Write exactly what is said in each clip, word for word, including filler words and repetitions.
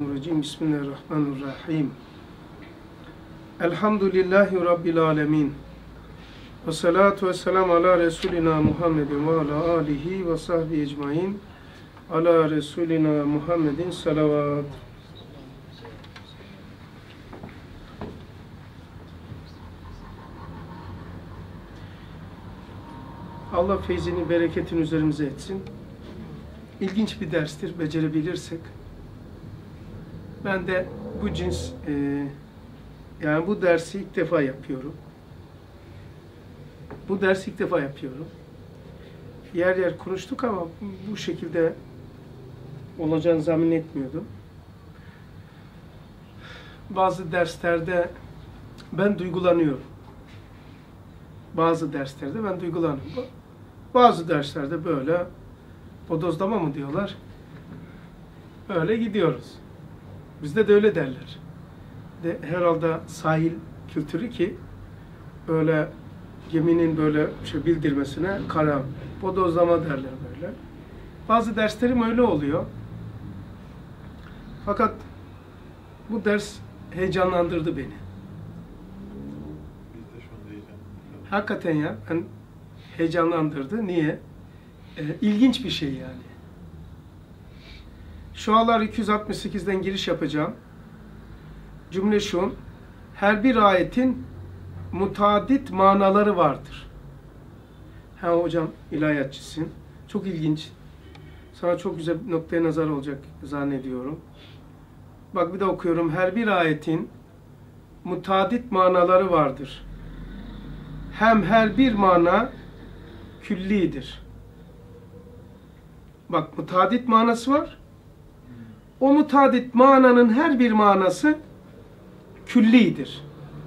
Bismillahirrahmanirrahim. Elhamdülillahi Rabbil alemin. Ve salatu ve selamu ala Resulina Muhammedin ve ala alihi ve sahbihi ecmain. Ala Resulina Muhammedin salavat. Allah feyzini, bereketini üzerimize etsin. İlginç bir derstir, becerebilirsek. Ben de bu cins, e, yani bu dersi ilk defa yapıyorum. Bu dersi ilk defa yapıyorum. Yer yer konuştuk ama bu şekilde olacağını tahmin etmiyordum. Bazı derslerde ben duygulanıyorum. Bazı derslerde ben duygulanıyorum. Bazı derslerde böyle bodozlama mı diyorlar? Öyle gidiyoruz. Bizde de öyle derler. De, herhalde sahil kültürü ki böyle geminin böyle şey bildirmesine kara, bodozlama derler böyle. Bazı derslerim öyle oluyor. Fakat bu ders heyecanlandırdı beni. Hakikaten ya, ben heyecanlandırdı. Niye? Ee, ilginç bir şey yani. Şualar iki yüz altmış sekizden giriş yapacağım. Cümle şu: her bir ayetin mutadit manaları vardır. Ha hocam, ilahiyatçısın. Çok ilginç. Sana çok güzel bir noktaya nazar olacak zannediyorum. Bak bir de okuyorum. Her bir ayetin mutadit manaları vardır. Hem her bir mana küllidir. Bak, mutadit manası var. O mutadit mananın her bir manası küllidir.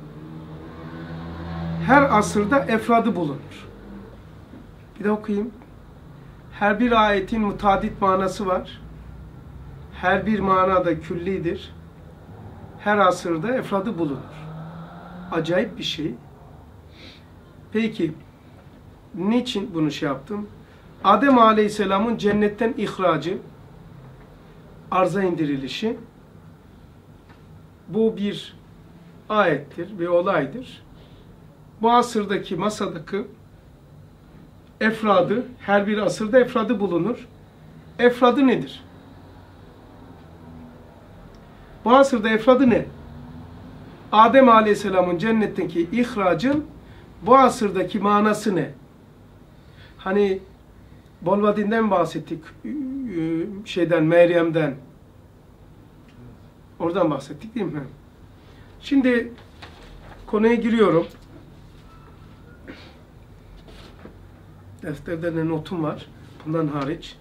Her asırda efradı bulunur. Bir de okuyayım. Her bir ayetin mutadit manası var. Her bir manada küllidir. Her asırda efradı bulunur. Acayip bir şey. Peki, niçin bunu şey yaptım? Adem Aleyhisselam'ın cennetten ihracı, arza indirilişi, bu bir ayettir, bir olaydır. Bu asırdaki masadaki efradı, her bir asırda efradı bulunur. Efradı nedir? Bu asırda efradı ne? Adem Aleyhisselam'ın cennetteki ihracın bu asırdaki manası ne? Hani Bolvadin'den bahsettik, şeyden, Meryem'den. Oradan bahsettik değil mi? Şimdi konuya giriyorum. Defterde de notum var. Bundan hariç.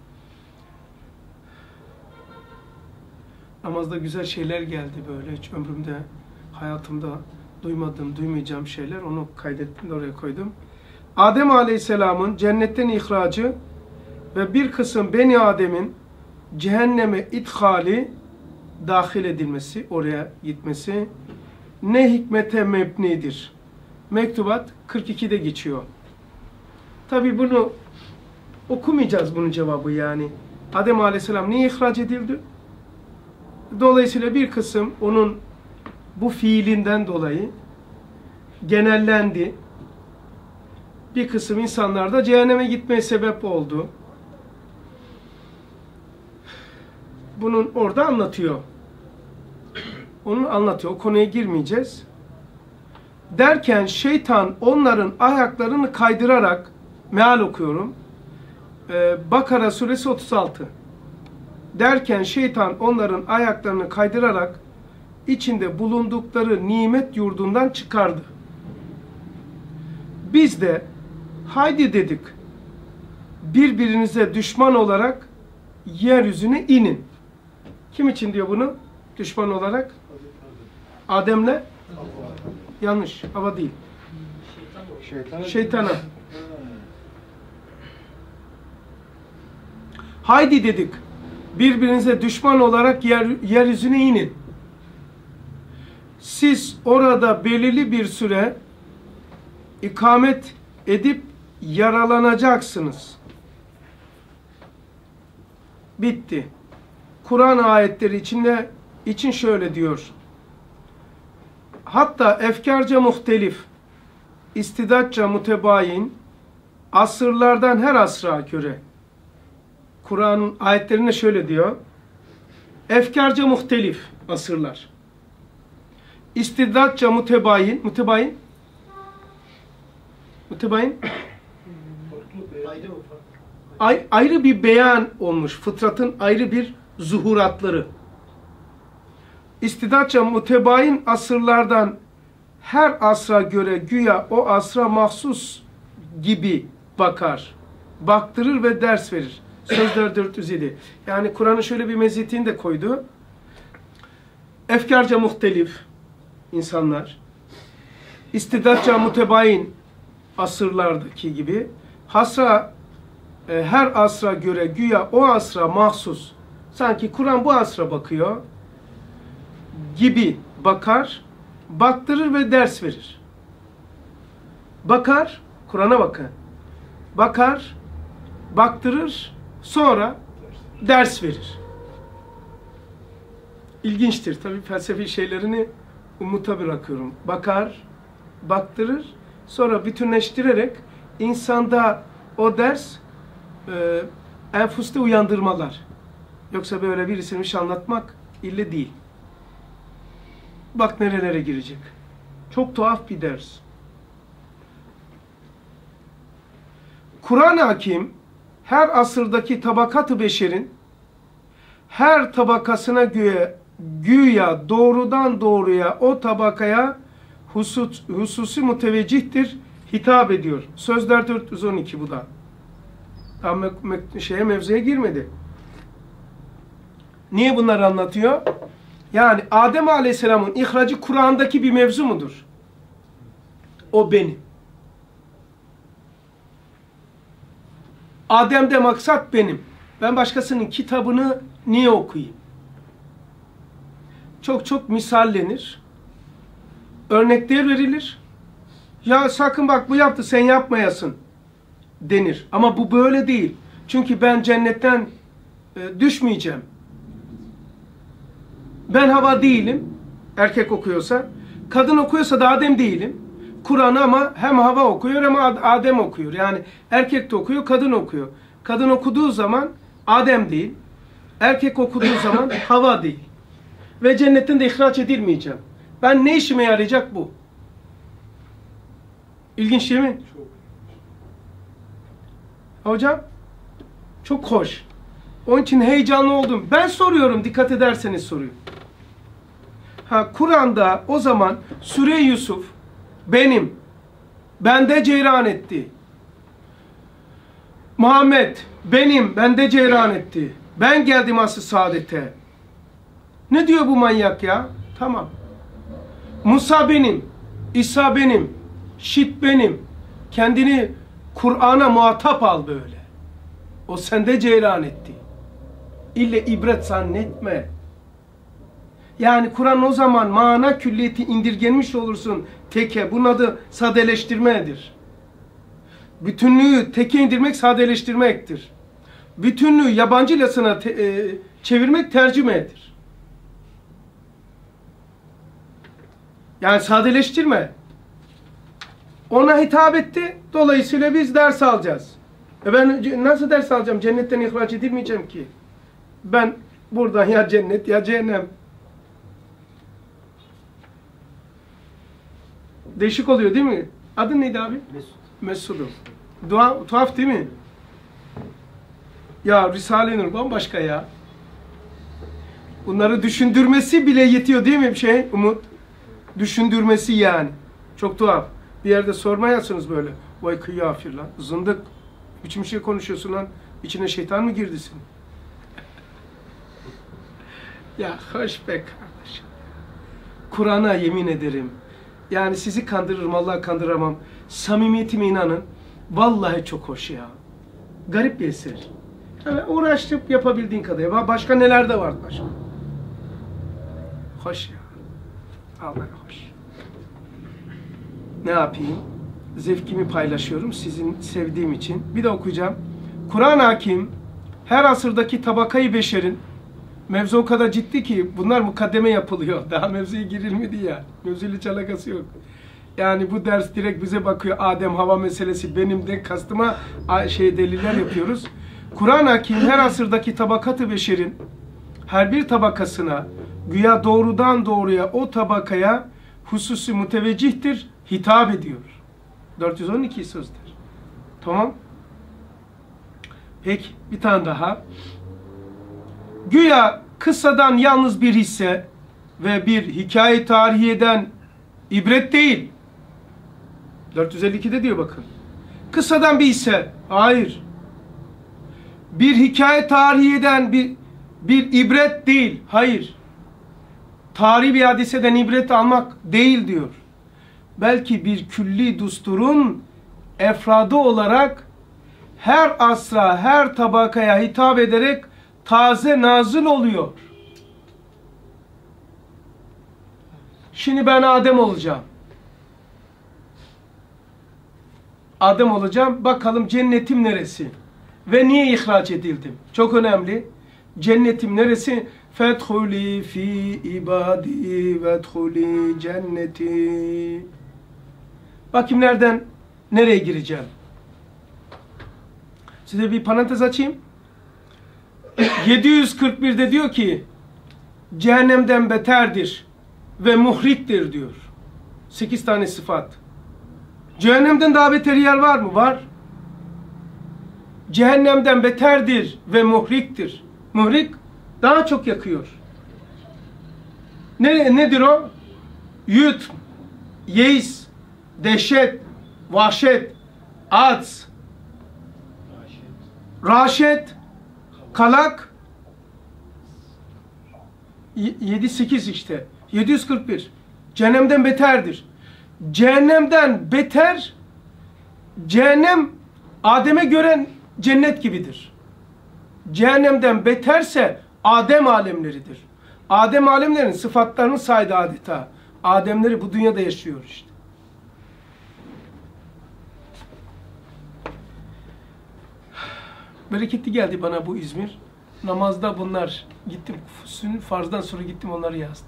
Namazda güzel şeyler geldi böyle. Hiç ömrümde, hayatımda duymadığım, duymayacağım şeyler. Onu kaydettim de oraya koydum. Adem Aleyhisselam'ın cennetten ihracı ve bir kısım Beni Adem'in cehenneme ithali, dahil edilmesi, oraya gitmesi ne hikmete mebnidir. Mektubat kırk ikide geçiyor. Tabi bunu okumayacağız, bunun cevabı yani. Adem Aleyhisselam niye ihraç edildi? Dolayısıyla bir kısım onun bu fiilinden dolayı genellendi. Bir kısım insanlar da cehenneme gitmeye sebep oldu. Bunun orada anlatıyor. Onu anlatıyor. O konuya girmeyeceğiz. Derken şeytan onların ayaklarını kaydırarak, meal okuyorum. Ee, Bakara suresi otuz altı. Derken şeytan onların ayaklarını kaydırarak içinde bulundukları nimet yurdundan çıkardı. Biz de haydi dedik, birbirinize düşman olarak yeryüzüne inin. Kim için diyor bunu? Düşman olarak? Adem'le? Yanlış. Hava değil. Şeytana. Şeytana. Haydi dedik, birbirinize düşman olarak yer, yeryüzüne inin. Siz orada belirli bir süre ikamet edip yaralanacaksınız. Bitti. Kur'an ayetleri içinde için şöyle diyor. Hatta efkarca muhtelif, istidatça mutebayin, asırlardan her asra göre. Kur'an'ın ayetlerinde şöyle diyor. Efkarca muhtelif asırlar. İstidatça mutebayin, mutebayin, mutebayin, Ay, ayrı bir beyan olmuş. Fıtratın ayrı bir zuhuratları. İstidatça mutebayin asırlardan her asra göre güya o asra mahsus gibi bakar. Baktırır ve ders verir. Sözler dört yüz yedi. Yani Kur'an'ın şöyle bir meziyetini de koydu. Efkarca muhtelif insanlar. İstidatça mutebayin asırlardaki gibi. Hasra e, her asra göre güya o asra mahsus. Sanki Kur'an bu asra bakıyor gibi bakar, baktırır ve ders verir. Bakar, Kur'an'a bakın. Bakar, baktırır, sonra ders verir. İlginçtir. Tabii felsefi şeylerini umuta bırakıyorum. Bakar, baktırır, sonra bütünleştirerek insanda o ders e, enfuste uyandırmalar. Yoksa böyle birisini bir şey anlatmak ille değil. Bak nerelere girecek. Çok tuhaf bir ders. Kur'an-ı Hakim her asırdaki tabakat-ı beşerin her tabakasına güya, güya doğrudan doğruya o tabakaya husus, hususi muteveccihtir, hitap ediyor. Sözler dört yüz on iki bu da. Tam me me şeye mevzuya girmedi. Niye bunları anlatıyor? Yani Adem Aleyhisselam'ın ihracı Kur'an'daki bir mevzu mudur? O benim. Adem'de maksat benim. Ben başkasının kitabını niye okuyayım? Çok çok misallenir. Örnekler verilir. Ya sakın bak bu yaptı sen yapmayasın denir. Ama bu böyle değil. Çünkü ben cennetten e, düşmeyeceğim. Ben Hava değilim. Erkek okuyorsa. Kadın okuyorsa da Adem değilim. Kur'an'ı ama hem Hava okuyor hem Adem okuyor. Yani erkek de okuyor, kadın okuyor. Kadın okuduğu zaman Adem değil. Erkek okuduğu zaman Hava değil. Ve cennetten de ihraç edilmeyeceğim. Ben ne işime yarayacak bu? İlginç değil mi? Çok. Hocam, çok hoş. Onun için heyecanlı oldum. Ben soruyorum, dikkat ederseniz soruyu. Ha, Kur'an'da o zaman Süre Yusuf benim, bende ceyran etti. Muhammed benim, bende ceyran etti. Ben geldim asr-ı saadete. Ne diyor bu manyak ya? Tamam. Musa benim, İsa benim, Şit benim. Kendini Kur'an'a muhatap al böyle. O sende ceyran etti. İlle ibret zannetme. Yani Kur'an o zaman mana külliyeti indirgenmiş olursun teke. Bunun adı sadeleştirmedir. Bütünlüğü teke indirmek sadeleştirmektir. Bütünlüğü yabancılasına te, e, çevirmek tercümedir. Yani sadeleştirme. Ona hitap etti. Dolayısıyla biz ders alacağız. E ben nasıl ders alacağım? Cennetten ihraç edilmeyeceğim ki. Ben buradan ya cennet ya cehennem. Değişik oluyor değil mi? Adın neydi abi? Mesut. Mesut'um. Dua, tuhaf değil mi? Ya Risale-i Nur bambaşka ya. Bunları düşündürmesi bile yetiyor değil mi bir şey Umut? Düşündürmesi yani. Çok tuhaf. Bir yerde sormayasınız böyle. Vay kıyafir lan. Zındık. Biçim şey konuşuyorsun lan. İçine şeytan mı girdi senin? Ya hoş be kardeşim. Kur'an'a yemin ederim. Yani sizi kandırırım, Allah'ı kandıramam. Samimiyetime inanın. Vallahi çok hoş ya. Garip bir eser. Yani uğraştıp yapabildiğin kadar. Başka neler de var başka. Hoş ya. Allah hoş. Ne yapayım? Zevkimi paylaşıyorum sizin sevdiğim için. Bir de okuyacağım. Kur'an-ı Hakim her asırdaki tabakayı beşerin Mevzu o kadar ciddi ki bunlar mukaddeme yapılıyor. Daha mevzuya girilmedi ya. Mevzuyla hiç alakası yok. Yani bu ders direkt bize bakıyor. Adem hava meselesi benim de kastıma şey deliller yapıyoruz. Kur'an-ı Hakim her asırdaki tabakat-ı beşerin her bir tabakasına güya doğrudan doğruya o tabakaya hususi müteveccihtir, hitap ediyor. dört yüz on iki sözdür. Tamam. Peki bir tane daha. Güya kıssadan yalnız bir hisse ve bir hikaye tarihiyeden ibret değil. dört yüz elli ikide diyor bakın. Kıssadan bir hisse. Hayır. Bir hikaye tarihiyeden bir bir ibret değil. Hayır. Tarihi bir hadiseden ibret almak değil diyor. Belki bir külli düsturun efradı olarak her asra, her tabakaya hitap ederek taze nazil oluyor. Şimdi ben Adem olacağım. Adem olacağım. Bakalım cennetim neresi? Ve niye ihraç edildim? Çok önemli. Cennetim neresi? Fethuli fi ibadi vedhuli cenneti. Bakayım nereden nereye gireceğim? Size bir parantez açayım. yedi yüz kırk birde diyor ki cehennemden beterdir ve muhriktir diyor. sekiz tane sıfat. Cehennemden daha beter yer var mı? Var. Cehennemden beterdir ve muhriktir. Muhrik daha çok yakıyor. Ne, nedir o? Yut, yeis, dehşet, vahşet, ats, raşet, kalak, yedi sekiz işte. yedi yüz kırk bir. Cehennemden beterdir. Cehennemden beter, cehennem Adem'e göre cennet gibidir. Cehennemden beterse Adem alemleridir. Adem alemlerinin sıfatlarını saydı adeta. Ademleri bu dünyada yaşıyor işte. Bereketli geldi bana bu İzmir. Namazda bunlar gittim. Farzdan sonra gittim onları yazdım.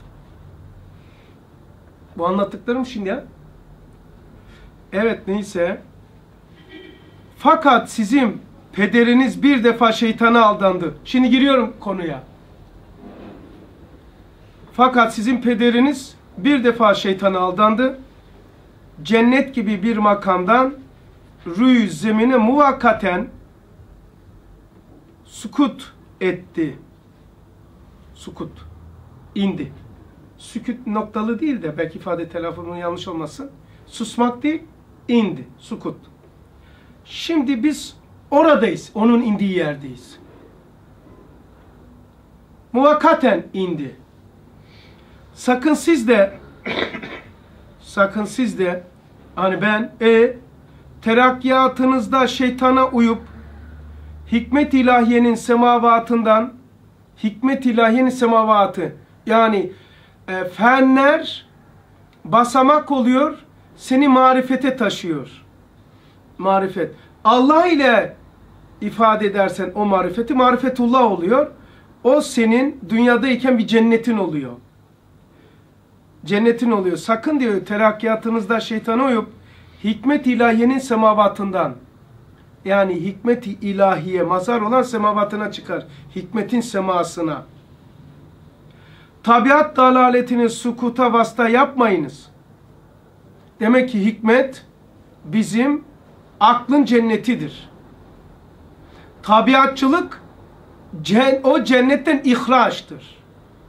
Bu anlattıklarım şimdi ya. Evet neyse. Fakat sizin pederiniz bir defa şeytana aldandı. Şimdi giriyorum konuya. Fakat sizin pederiniz bir defa şeytana aldandı. Cennet gibi bir makamdan rüy zemine muvakkaten sukut etti. Sukut. indi. Sükut noktalı değil de belki ifade telaffuzumun yanlış olmasın. Susmak değil, indi. Sukut. Şimdi biz oradayız. Onun indiği yerdeyiz. Muvakkaten indi. Sakın siz de sakın siz de hani ben e terakkiyatınızda şeytana uyup hikmet ilahiyenin semavatından hikmet ilahiyenin semavatı yani e, fenler basamak oluyor, seni marifete taşıyor. Marifet. Allah ile ifade edersen o marifeti, marifetullah oluyor. O senin dünyadayken bir cennetin oluyor. Cennetin oluyor. Sakın diyor terakkiyatınızda şeytana uyup hikmet ilahiyenin semavatından yani hikmet-i ilahiye mazhar olan semavatına çıkar. Hikmetin semasına. Tabiat dalaletini sukuta vasıta yapmayınız. Demek ki hikmet bizim aklın cennetidir. Tabiatçılık o cennetten ihraçtır.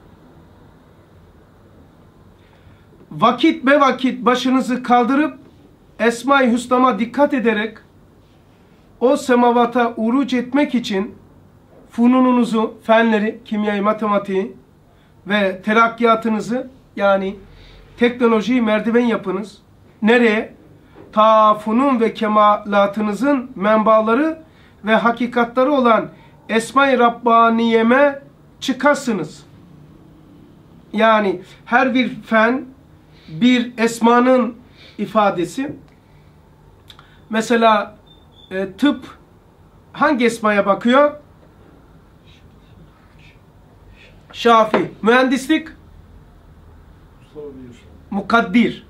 Vakit be vakit başınızı kaldırıp Esma-i Hüsna'ma dikkat ederek o semavata uruç etmek için funununuzu, fenleri, kimyayı, matematiği ve terakkiyatınızı yani teknolojiyi merdiven yapınız. Nereye? Ta funun ve kemalatınızın menbaları ve hakikatları olan Esma-i Rabbaniyeme çıkasınız. Yani her bir fen bir esmanın ifadesi. Mesela e, tıp hangi esmaya bakıyor? Şafi. Mühendislik? Mukaddir.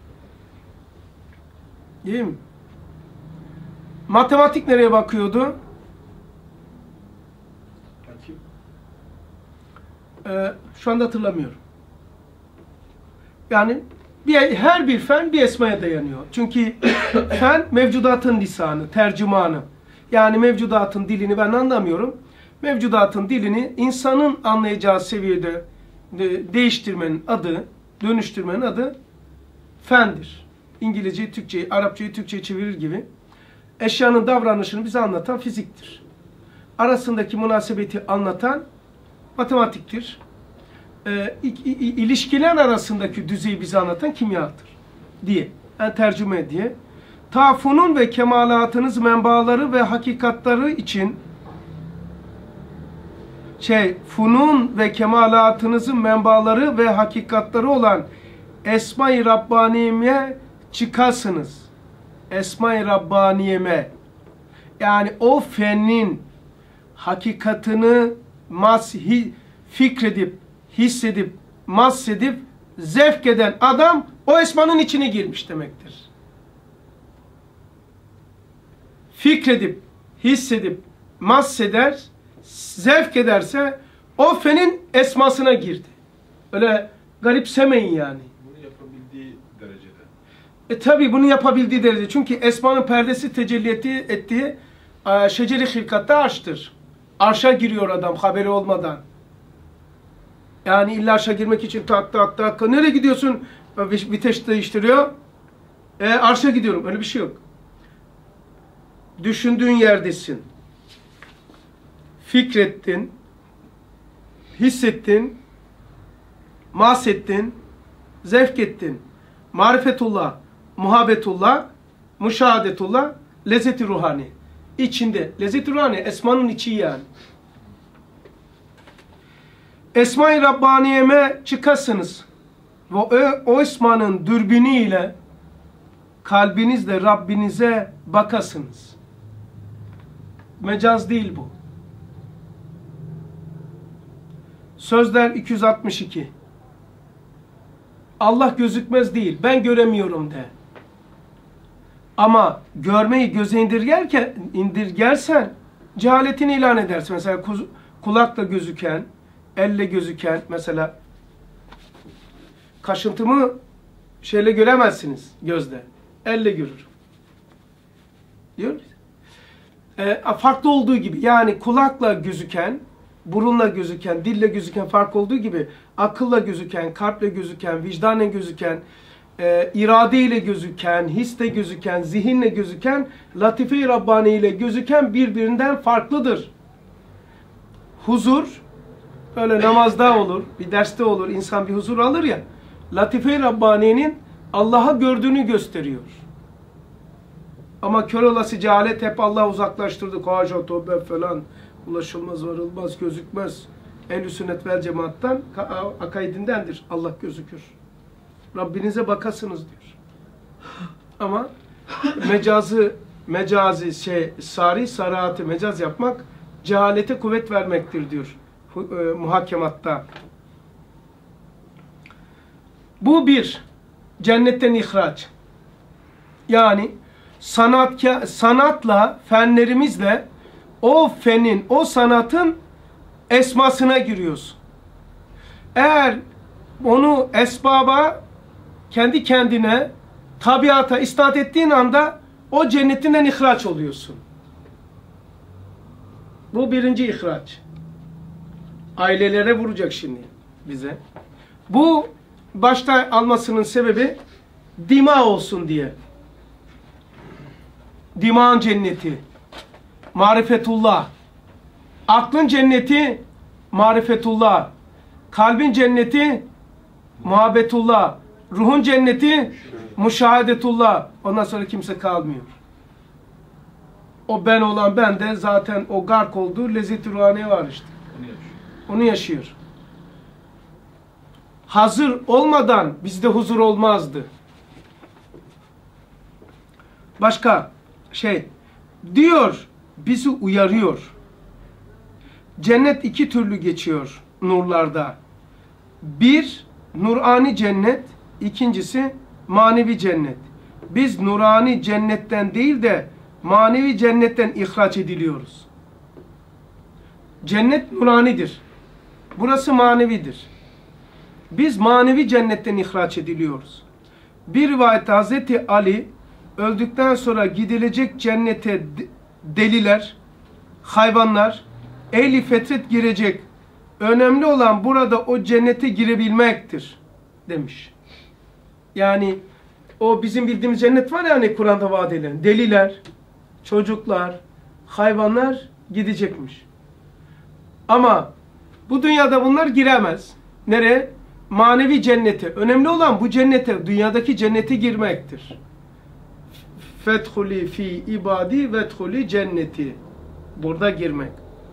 Değil mi? Matematik nereye bakıyordu? Ee, şu anda hatırlamıyorum. Yani bir, her bir fen bir esmaya dayanıyor. Çünkü fen mevcudatın lisanı, tercümanı. Yani mevcudatın dilini ben anlamıyorum. Mevcudatın dilini insanın anlayacağı seviyede de, değiştirmenin adı, dönüştürmenin adı fendir. İngilizceyi, Türkçeyi, Arapçayı, Türkçeyi çevirir gibi. Eşyanın davranışını bize anlatan fiziktir. Arasındaki münasebeti anlatan matematiktir. E, ilişkiler arasındaki düzeyi bize anlatan kimyadır diye. Yani tercüme diye. Ta funun ve kemalatınız menbaları ve hakikatları için şey, funun ve kemalatınızın menbaları ve hakikatları olan Esma-i Rabbaniye'ye çıkasınız. Esma-i Rabbaniye'me. Yani o fennin hakikatını mas, hi, fikredip, hissedip, mahsedip, zevk eden adam o esmanın içine girmiş demektir. Fikredip, hissedip, mahseder, zevk ederse o fenin esmasına girdi. Öyle garipsemeyin yani. Bunu yapabildiği derecede. E tabi bunu yapabildiği derece. Çünkü esmanın perdesi tecelli ettiği, ettiği e, şeceri hilkatta arştır. Arşa giriyor adam haberi olmadan. Yani illa arşa girmek için tak tak tak. Nereye gidiyorsun? Vites değiştiriyor. E, arşa gidiyorum. Öyle bir şey yok. Düşündüğün yerdesin. Fikrettin. Hissettin. Mahsettin. Zevk ettin. Marifetullah. Muhabbetullah. Müşahadetullah. Lezzet-i ruhani. İçinde. Lezzet-i ruhani esmanın içi yani. Esma-i Rabbaniye'me çıkasınız. Ve o, o esmanın dürbünüyle kalbinizle Rabbinize bakasınız. Mecaz değil bu. Sözler iki yüz altmış iki. Allah gözükmez değil. Ben göremiyorum de. Ama görmeyi göze indirgerken, indirgersen cehaletini ilan edersin. Mesela kulakla gözüken, elle gözüken, mesela kaşıntımı şeyle göremezsiniz gözle. Elle görür. Diyor musun? E, farklı olduğu gibi, yani kulakla gözüken, burunla gözüken, dille gözüken fark olduğu gibi akılla gözüken, kalple gözüken, vicdanla gözüken, e, iradeyle gözüken, hisle gözüken, zihinle gözüken, latife-i Rabbani ile gözüken birbirinden farklıdır. Huzur, böyle namazda olur, bir derste olur, insan bir huzur alır ya, latife-i Rabbani'nin Allah'a gördüğünü gösteriyor. Ama kör olası cehalet hep Allah uzaklaştırdı. Haşa tövbe falan. Ulaşılmaz, varılmaz, gözükmez. Ehl-i sünnet vel cemaattan akaidindendir. Allah gözükür. Rabbinize bakasınız diyor. Ama mecazı, mecazi şey, sari, sarati mecaz yapmak cehalete kuvvet vermektir diyor muhakematta. Bu bir. Cennetten ihraç. Yani sanat, sanatla, fenlerimizle o fenin, o sanatın esmasına giriyorsun. Eğer onu esbaba, kendi kendine, tabiata istat ettiğin anda o cennetinden ihraç oluyorsun. Bu birinci ihraç. Ailelere vuracak şimdi bize. Bu başta almasının sebebi dima olsun diye. Dimağın cenneti, marifetullah. Aklın cenneti, marifetullah. Kalbin cenneti, muhabbetullah. Ruhun cenneti, müşahadetullah. Ondan sonra kimse kalmıyor. O ben olan ben de zaten o gark olduğu lezzet-i ruhaniye var işte. Onu yaşıyor. Hazır olmadan bizde huzur olmazdı. Başka şey diyor, bizi uyarıyor. Cennet iki türlü geçiyor nurlarda. Bir, nurani cennet. İkincisi, manevi cennet. Biz nurani cennetten değil de manevi cennetten ihraç ediliyoruz. Cennet nuranidir. Burası manevidir. Biz manevi cennetten ihraç ediliyoruz. Bir rivayette Hazreti Ali öldükten sonra gidilecek cennete deliler, hayvanlar, ehli fetret girecek. Önemli olan burada o cennete girebilmektir demiş. Yani o bizim bildiğimiz cennet var ya hani Kur'an'da vaat edilen. Deliler, çocuklar, hayvanlar gidecekmiş. Ama bu dünyada bunlar giremez. Nereye? Manevi cennete. Önemli olan bu cennete, dünyadaki cennete girmektir. Fethuli fi ibadi vethuli cenneti. Burada girmek.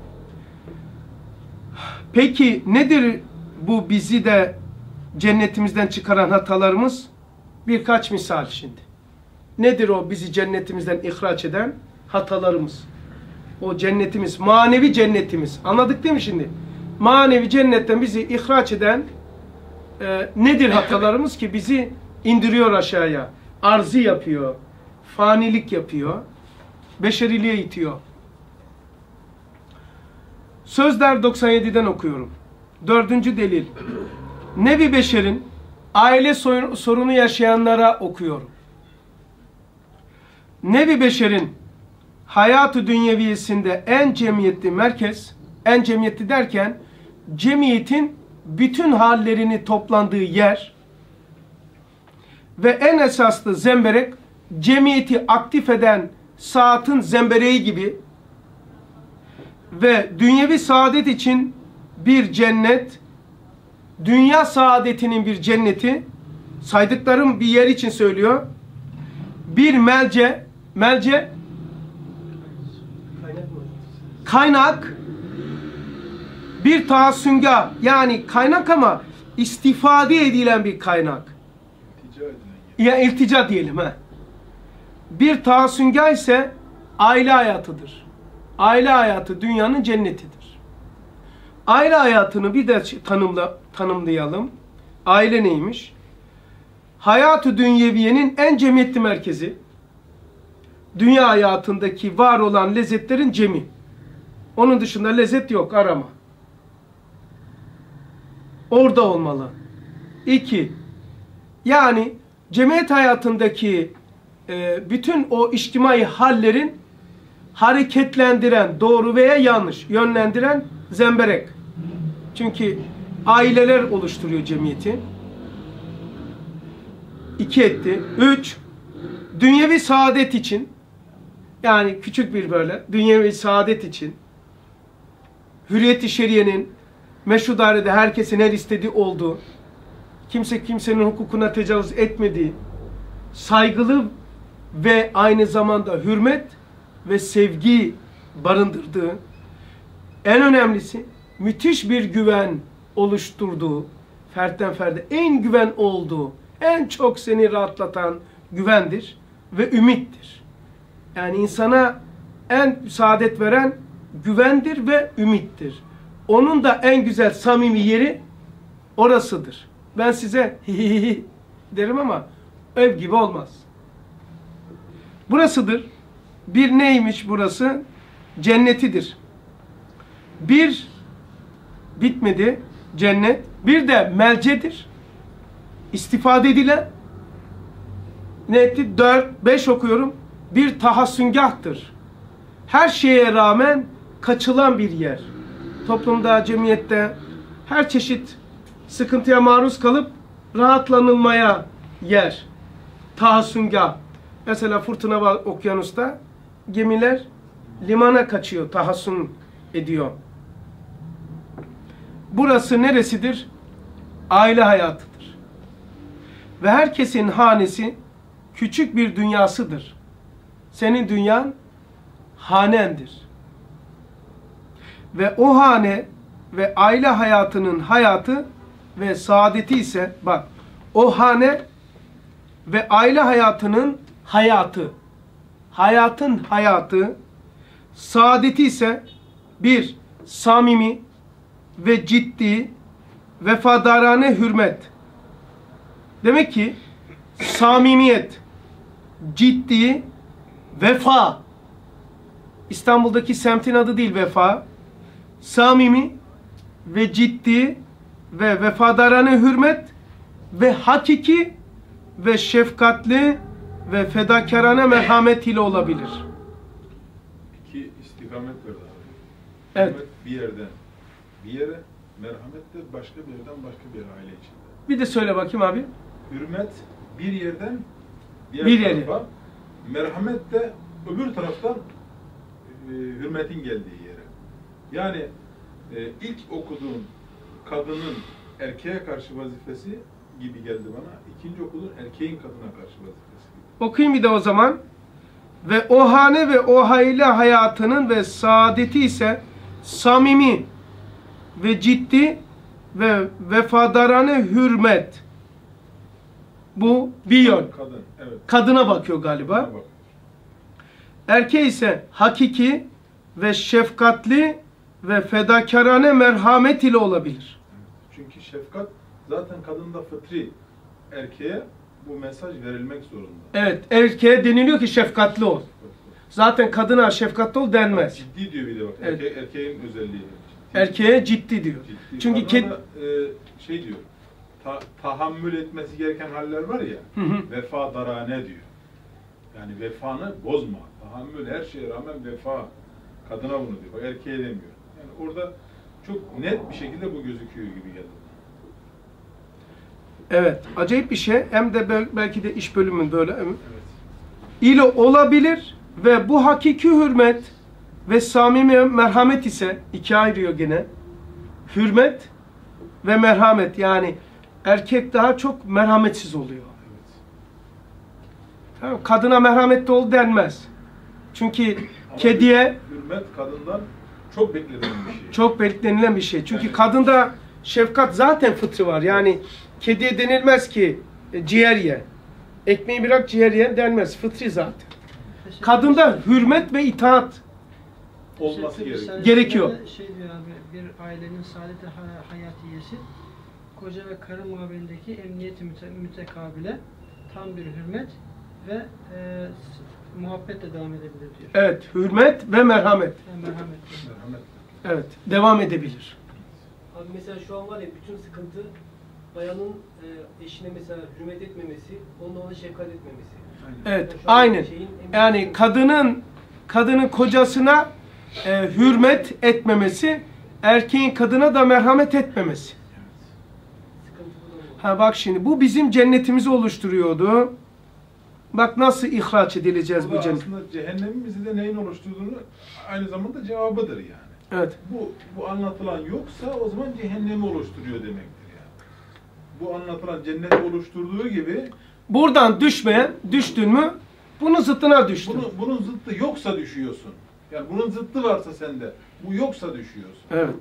Peki nedir bu bizi de cennetimizden çıkaran hatalarımız? Birkaç misal şimdi. Nedir o bizi cennetimizden ihraç eden hatalarımız? O cennetimiz, manevi cennetimiz. Anladık değil mi şimdi? Manevi cennetten bizi ihraç eden e, nedir hatalarımız ki bizi indiriyor aşağıya? Arzi yapıyor, fanilik yapıyor, beşeriliğe itiyor. Sözler doksan yedi'den okuyorum. Dördüncü delil. Nevi Beşer'in aile sorunu yaşayanlara okuyorum. Nevi Beşer'in hayat-ı dünyeviyesinde en cemiyetli merkez, en cemiyetli derken cemiyetin bütün hallerini toplandığı yer ve en esaslı zemberek, cemiyeti aktif eden saatin zembereği gibi ve dünyevi saadet için bir cennet, dünya saadetinin bir cenneti, saydıklarım bir yer için söylüyor. Bir melce, melce kaynak, bir tahassünga, yani kaynak ama istifade edilen bir kaynak. İltica edilen Ya iltica diyelim he. Bir tahassünga ise aile hayatıdır. Aile hayatı dünyanın cennetidir. Aile hayatını bir de tanımla, tanımlayalım. Aile neymiş? Hayat-ı dünyeviyenin en cemiyetli merkezi. Dünya hayatındaki var olan lezzetlerin cemi. Onun dışında lezzet yok, arama. Orada olmalı. İki, yani cemiyet hayatındaki e, bütün o içtimai hallerin hareketlendiren, doğru veya yanlış yönlendiren zemberek. Çünkü aileler oluşturuyor cemiyeti. İki etti. Üç, dünyevi saadet için, yani küçük bir böyle, dünyevi saadet için, hürriyet-i şeriyenin meşru dairede herkesin her istediği olduğu, kimse kimsenin hukukuna tecavüz etmediği, saygılı ve aynı zamanda hürmet ve sevgi barındırdığı, en önemlisi müthiş bir güven oluşturduğu, fertten ferde en güven olduğu, en çok seni rahatlatan güvendir ve ümittir. Yani insana en saadet veren güvendir ve ümittir. Onun da en güzel samimi yeri orasıdır. Ben size hihihi derim ama ev gibi olmaz. Burasıdır. Bir neymiş burası? Cennetidir. Bir bitmedi cennet. Bir de melcedir. İstifade edilen ne etti? Dört, beş okuyorum. Bir tahassüngahtır. Her şeye rağmen kaçılan bir yer. Toplumda, cemiyette her çeşit sıkıntıya maruz kalıp rahatlanılmaya yer. Tahassüngah. Mesela fırtına var okyanusta. Gemiler limana kaçıyor, tahassün ediyor. Burası neresidir? Aile hayatıdır. Ve herkesin hanesi küçük bir dünyasıdır. Senin dünyan hanendir. Ve o hane ve aile hayatının hayatı ve saadeti ise, bak, o hane ve aile hayatının hayatı, hayatın hayatı, saadeti ise bir, samimi ve ciddi vefadarane hürmet. Demek ki samimiyet, ciddi, vefa. İstanbul'daki semtin adı değil vefa. Samimi ve ciddi ve vefadarane hürmet ve hakiki ve şefkatli ve fedakarane merhamet ile olabilir. İki istikamet var abi. Evet. Hürmet bir yerden bir yere, merhamet de başka bir yerden başka bir yere, aile içinde. Bir de söyle bakayım abi. Hürmet bir yerden diğer Bir tarafa, yere. merhamet de öbür taraftan e, hürmetin geldiği yere. Yani e, ilk okuduğun kadının erkeğe karşı vazifesi gibi geldi bana. İkinci okuduğun erkeğin kadına karşı vazifesi gibi. Okuyayım bir de o zaman. Ve o hane ve o aile hayatının ve saadeti ise samimi ve ciddi ve vefadarane hürmet. Bu bir yön. Kadın, evet. Kadına bakıyor galiba. Bak. Erkeği ise hakiki ve şefkatli ve fedakarane merhamet ile olabilir. Çünkü şefkat zaten kadında fıtri, erkeğe bu mesaj verilmek zorunda. Evet, erkeğe deniliyor ki şefkatli ol. Zaten kadına şefkatli ol denmez. Ciddi diyor bir de bak. Evet. Erke, erkeğin özelliği. Ciddi. Erkeğe ciddi diyor. Ciddi. Çünkü Kadına ked... da, e, şey diyor, ta, tahammül etmesi gereken haller var ya, Hı hı. vefadarane diyor. Yani vefanı bozma. Tahammül, her şeye rağmen vefa. Kadına bunu diyor. Bak erkeğe demiyor. Yani orada çok net bir şekilde bu gözüküyor gibi geldi. Evet, acayip bir şey. Hem de bel- belki de iş bölümün böyle Evet. ile olabilir ve bu hakiki hürmet ve samimi merhamet ise ikiye ayırıyor gene. Hürmet ve merhamet, yani erkek daha çok merhametsiz oluyor. Evet. Tamam, kadına merhametli ol denmez. Çünkü Ama kediye hürmet kadından çok beklenen bir şey. çok beklenilen bir şey. Çünkü Evet. kadında şefkat zaten fıtri var. Yani kediye denilmez ki e, ciğer ye. Ekmeği bırak ciğer ye denmez. Fıtri zaten. Kadında hürmet ve itaat. Olması Bir gerekiyor. saat Gerekiyor. içinde Şey diyor abi, bir ailenin saadeti hay- hayatiyesi, koca ve karı muhabirindeki emniyeti müte mütekabile, tam bir hürmet ve e, s- muhabbetle devam edebilir diyor. Evet, hürmet ve merhamet. Yani merhamet. Merhamet. Evet, devam edebilir. Abi mesela şu an var ya, bütün sıkıntı bayanın e, eşine mesela hürmet etmemesi, onunla ona şefkat etmemesi. Evet, Yani şu an aynen. şeyin en büyük Yani sıkıntısı- kadının kadının kocasına e, hürmet etmemesi, erkeğin kadına da merhamet etmemesi. sıkıntı bu da bu. Ha bak şimdi, bu bizim cennetimizi oluşturuyordu. Bak nasıl ihraç edileceğiz Bu bu da cennet. aslında cehennemin bizi de neyin oluşturduğunu aynı zamanda cevabıdır yani. Evet. Bu, bu anlatılan yoksa o zaman cehennemi oluşturuyor demektir yani. Bu anlatılan cenneti oluşturduğu gibi Buradan düşmeye, düştün mü bunun zıttına düştün. bunu, bunun zıttı yoksa düşüyorsun. Yani bunun zıttı varsa sende, bu yoksa düşüyorsun. Evet.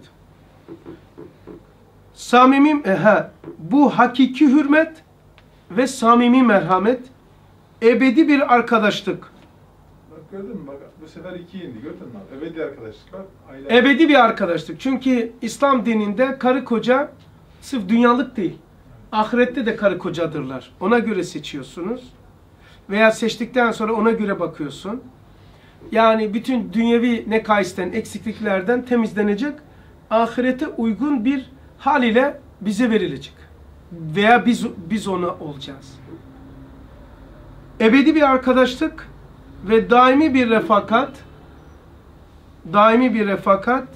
Samimi, e, ha, bu hakiki hürmet ve samimi merhamet, ebedi bir arkadaşlık. Bak gördün mü? Bak bu sefer iki indi. Gördün mü abi? Ebedi arkadaşlık bak. Aile. Ebedi bir arkadaşlık. Çünkü İslam dininde karı koca sırf dünyalık değil. Ahirette de karı kocadırlar. Ona göre seçiyorsunuz. Veya seçtikten sonra ona göre bakıyorsun. Yani bütün dünyevi nekaisten, eksikliklerden temizlenecek, ahirete uygun bir hal ile bize verilecek. Veya biz biz ona olacağız. Ebedi bir arkadaşlık ve daimi bir refakat, daimi bir refakat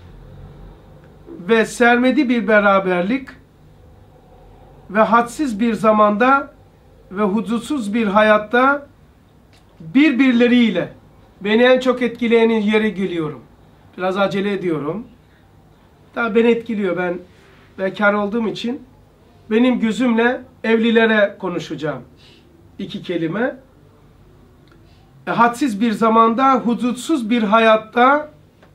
ve sermedi bir beraberlik ve hadsiz bir zamanda ve hudutsuz bir hayatta birbirleriyle, beni en çok etkileyenin yere geliyorum. Biraz acele ediyorum. Daha beni etkiliyor. Ben bekar olduğum için benim gözümle evlilere konuşacağım. İki kelime. E, hadsiz bir zamanda, hudutsuz bir hayatta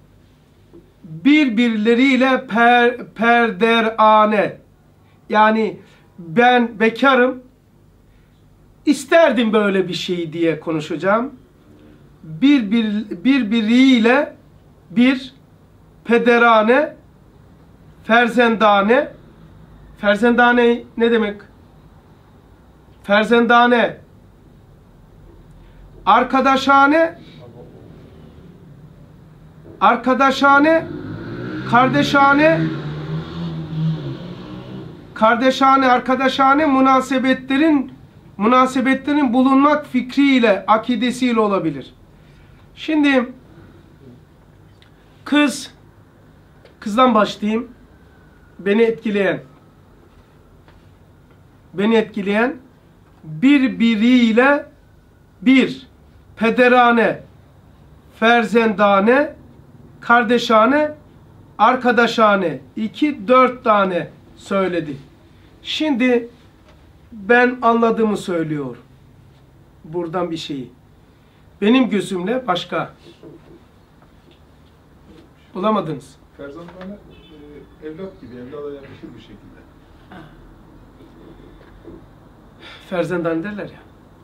birbirleriyle per, perderane. Yani ben bekarım, isterdim böyle bir şey diye konuşacağım. Bir, bir, birbiriyle bir pederane, ferzendane Ferzendane ne demek? Ferzendane. Arkadaşane. Arkadaşane. Kardeşane. Kardeşane, arkadaşane münasebetlerin münasebetlerin bulunmak fikriyle, akidesiyle olabilir. Şimdi kız, kızdan başlayayım. Beni etkileyen, beni etkileyen birbiriyle bir, pederane, ferzendane, kardeşane, arkadaşane, iki, dört tane söyledi. Şimdi ben anladığımı söylüyor. Buradan bir şeyi. Benim gözümle başka. Bulamadınız. Ferzandane e, evlat gibi, evlada yakışır bir şekilde. Ferzendane derler ya.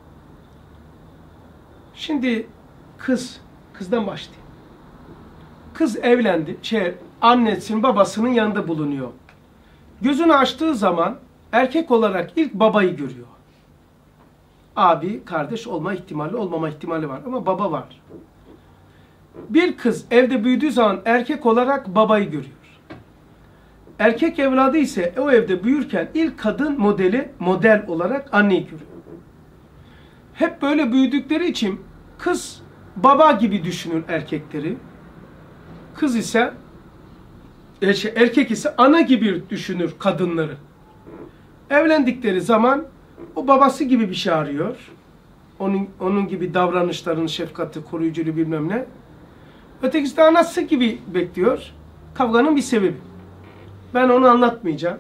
Şimdi kız, kızdan başlayayım. Kız evlendi, şey, annesinin babasının yanında bulunuyor. Gözünü açtığı zaman erkek olarak ilk babayı görüyor. Abi, kardeş olma ihtimali, olmama ihtimali var ama baba var. Bir kız evde büyüdüğü zaman erkek olarak babayı görüyor. Erkek evladı ise o evde büyürken ilk kadın modeli, model olarak anneyi görüyor. Hep böyle büyüdükleri için kız baba gibi düşünür erkekleri. Kız ise, erkek ise ana gibi düşünür kadınları. Evlendikleri zaman o babası gibi bir şey arıyor. Onun, onun gibi davranışlarını, şefkati, koruyuculuğu bilmem ne. Ötekisi de anası gibi bekliyor. Kavganın bir sebebi. Ben onu anlatmayacağım.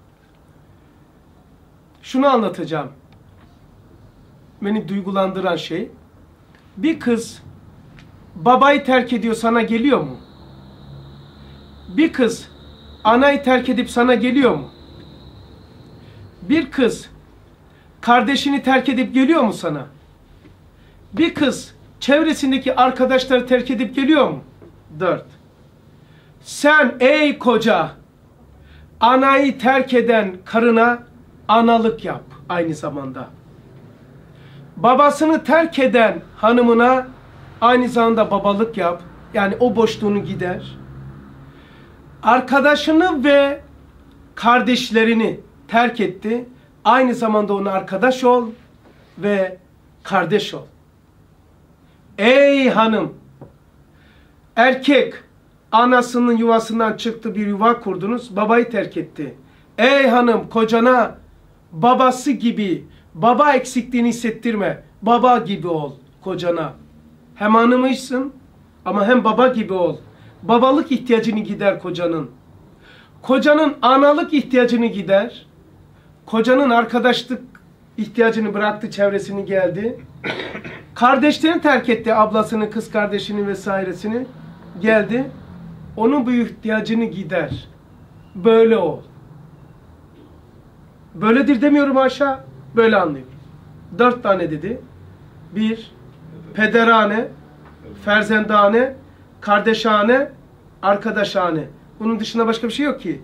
Şunu anlatacağım. Beni duygulandıran şey. Bir kız babayı terk ediyor, sana geliyor mu? Bir kız anayı terk edip sana geliyor mu? Bir kız kardeşini terk edip geliyor mu sana? Bir kız çevresindeki arkadaşları terk edip geliyor mu? Dört. Sen ey koca, anayı terk eden karına analık yap aynı zamanda. Babasını terk eden hanımına aynı zamanda babalık yap. Yani o boşluğunu gider. Arkadaşını ve kardeşlerini terk etti. Aynı zamanda ona arkadaş ol ve kardeş ol. Ey hanım! Erkek anasının yuvasından çıktı, bir yuva kurdunuz, babayı terk etti. Ey hanım, kocana babası gibi, baba eksikliğini hissettirme. Baba gibi ol kocana. Hem hanımıysın ama hem baba gibi ol. Babalık ihtiyacını gider kocanın. Kocanın analık ihtiyacını gider. Kocanın arkadaşlık ihtiyacını bıraktı, çevresini geldi. Kardeşlerini terk etti, ablasını, kız kardeşini vesairesini. Geldi. Onun bu ihtiyacını gider. Böyle ol. Böyledir demiyorum aşağı. Böyle anlıyorum. Dört tane dedi. Bir, pederane, ferzendane, kardeşane, arkadaşane. Bunun dışında başka bir şey yok ki.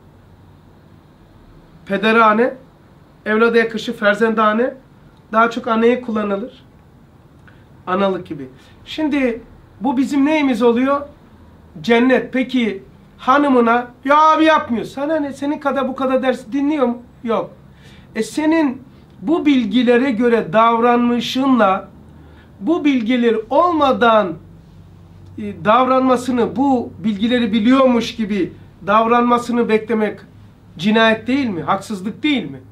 Pederane, evlada yakışır, ferzendane, daha çok anneye kullanılır. Analık gibi. Şimdi bu bizim neyimiz oluyor? Cennet. Peki hanımına, ya abi yapmıyor. Sana ne? Senin kadar bu kadar ders dinliyor mu? Yok. E senin bu bilgilere göre davranmışınla bu bilgileri olmadan e, davranmasını, bu bilgileri biliyormuş gibi davranmasını beklemek cinayet değil mi? Haksızlık değil mi?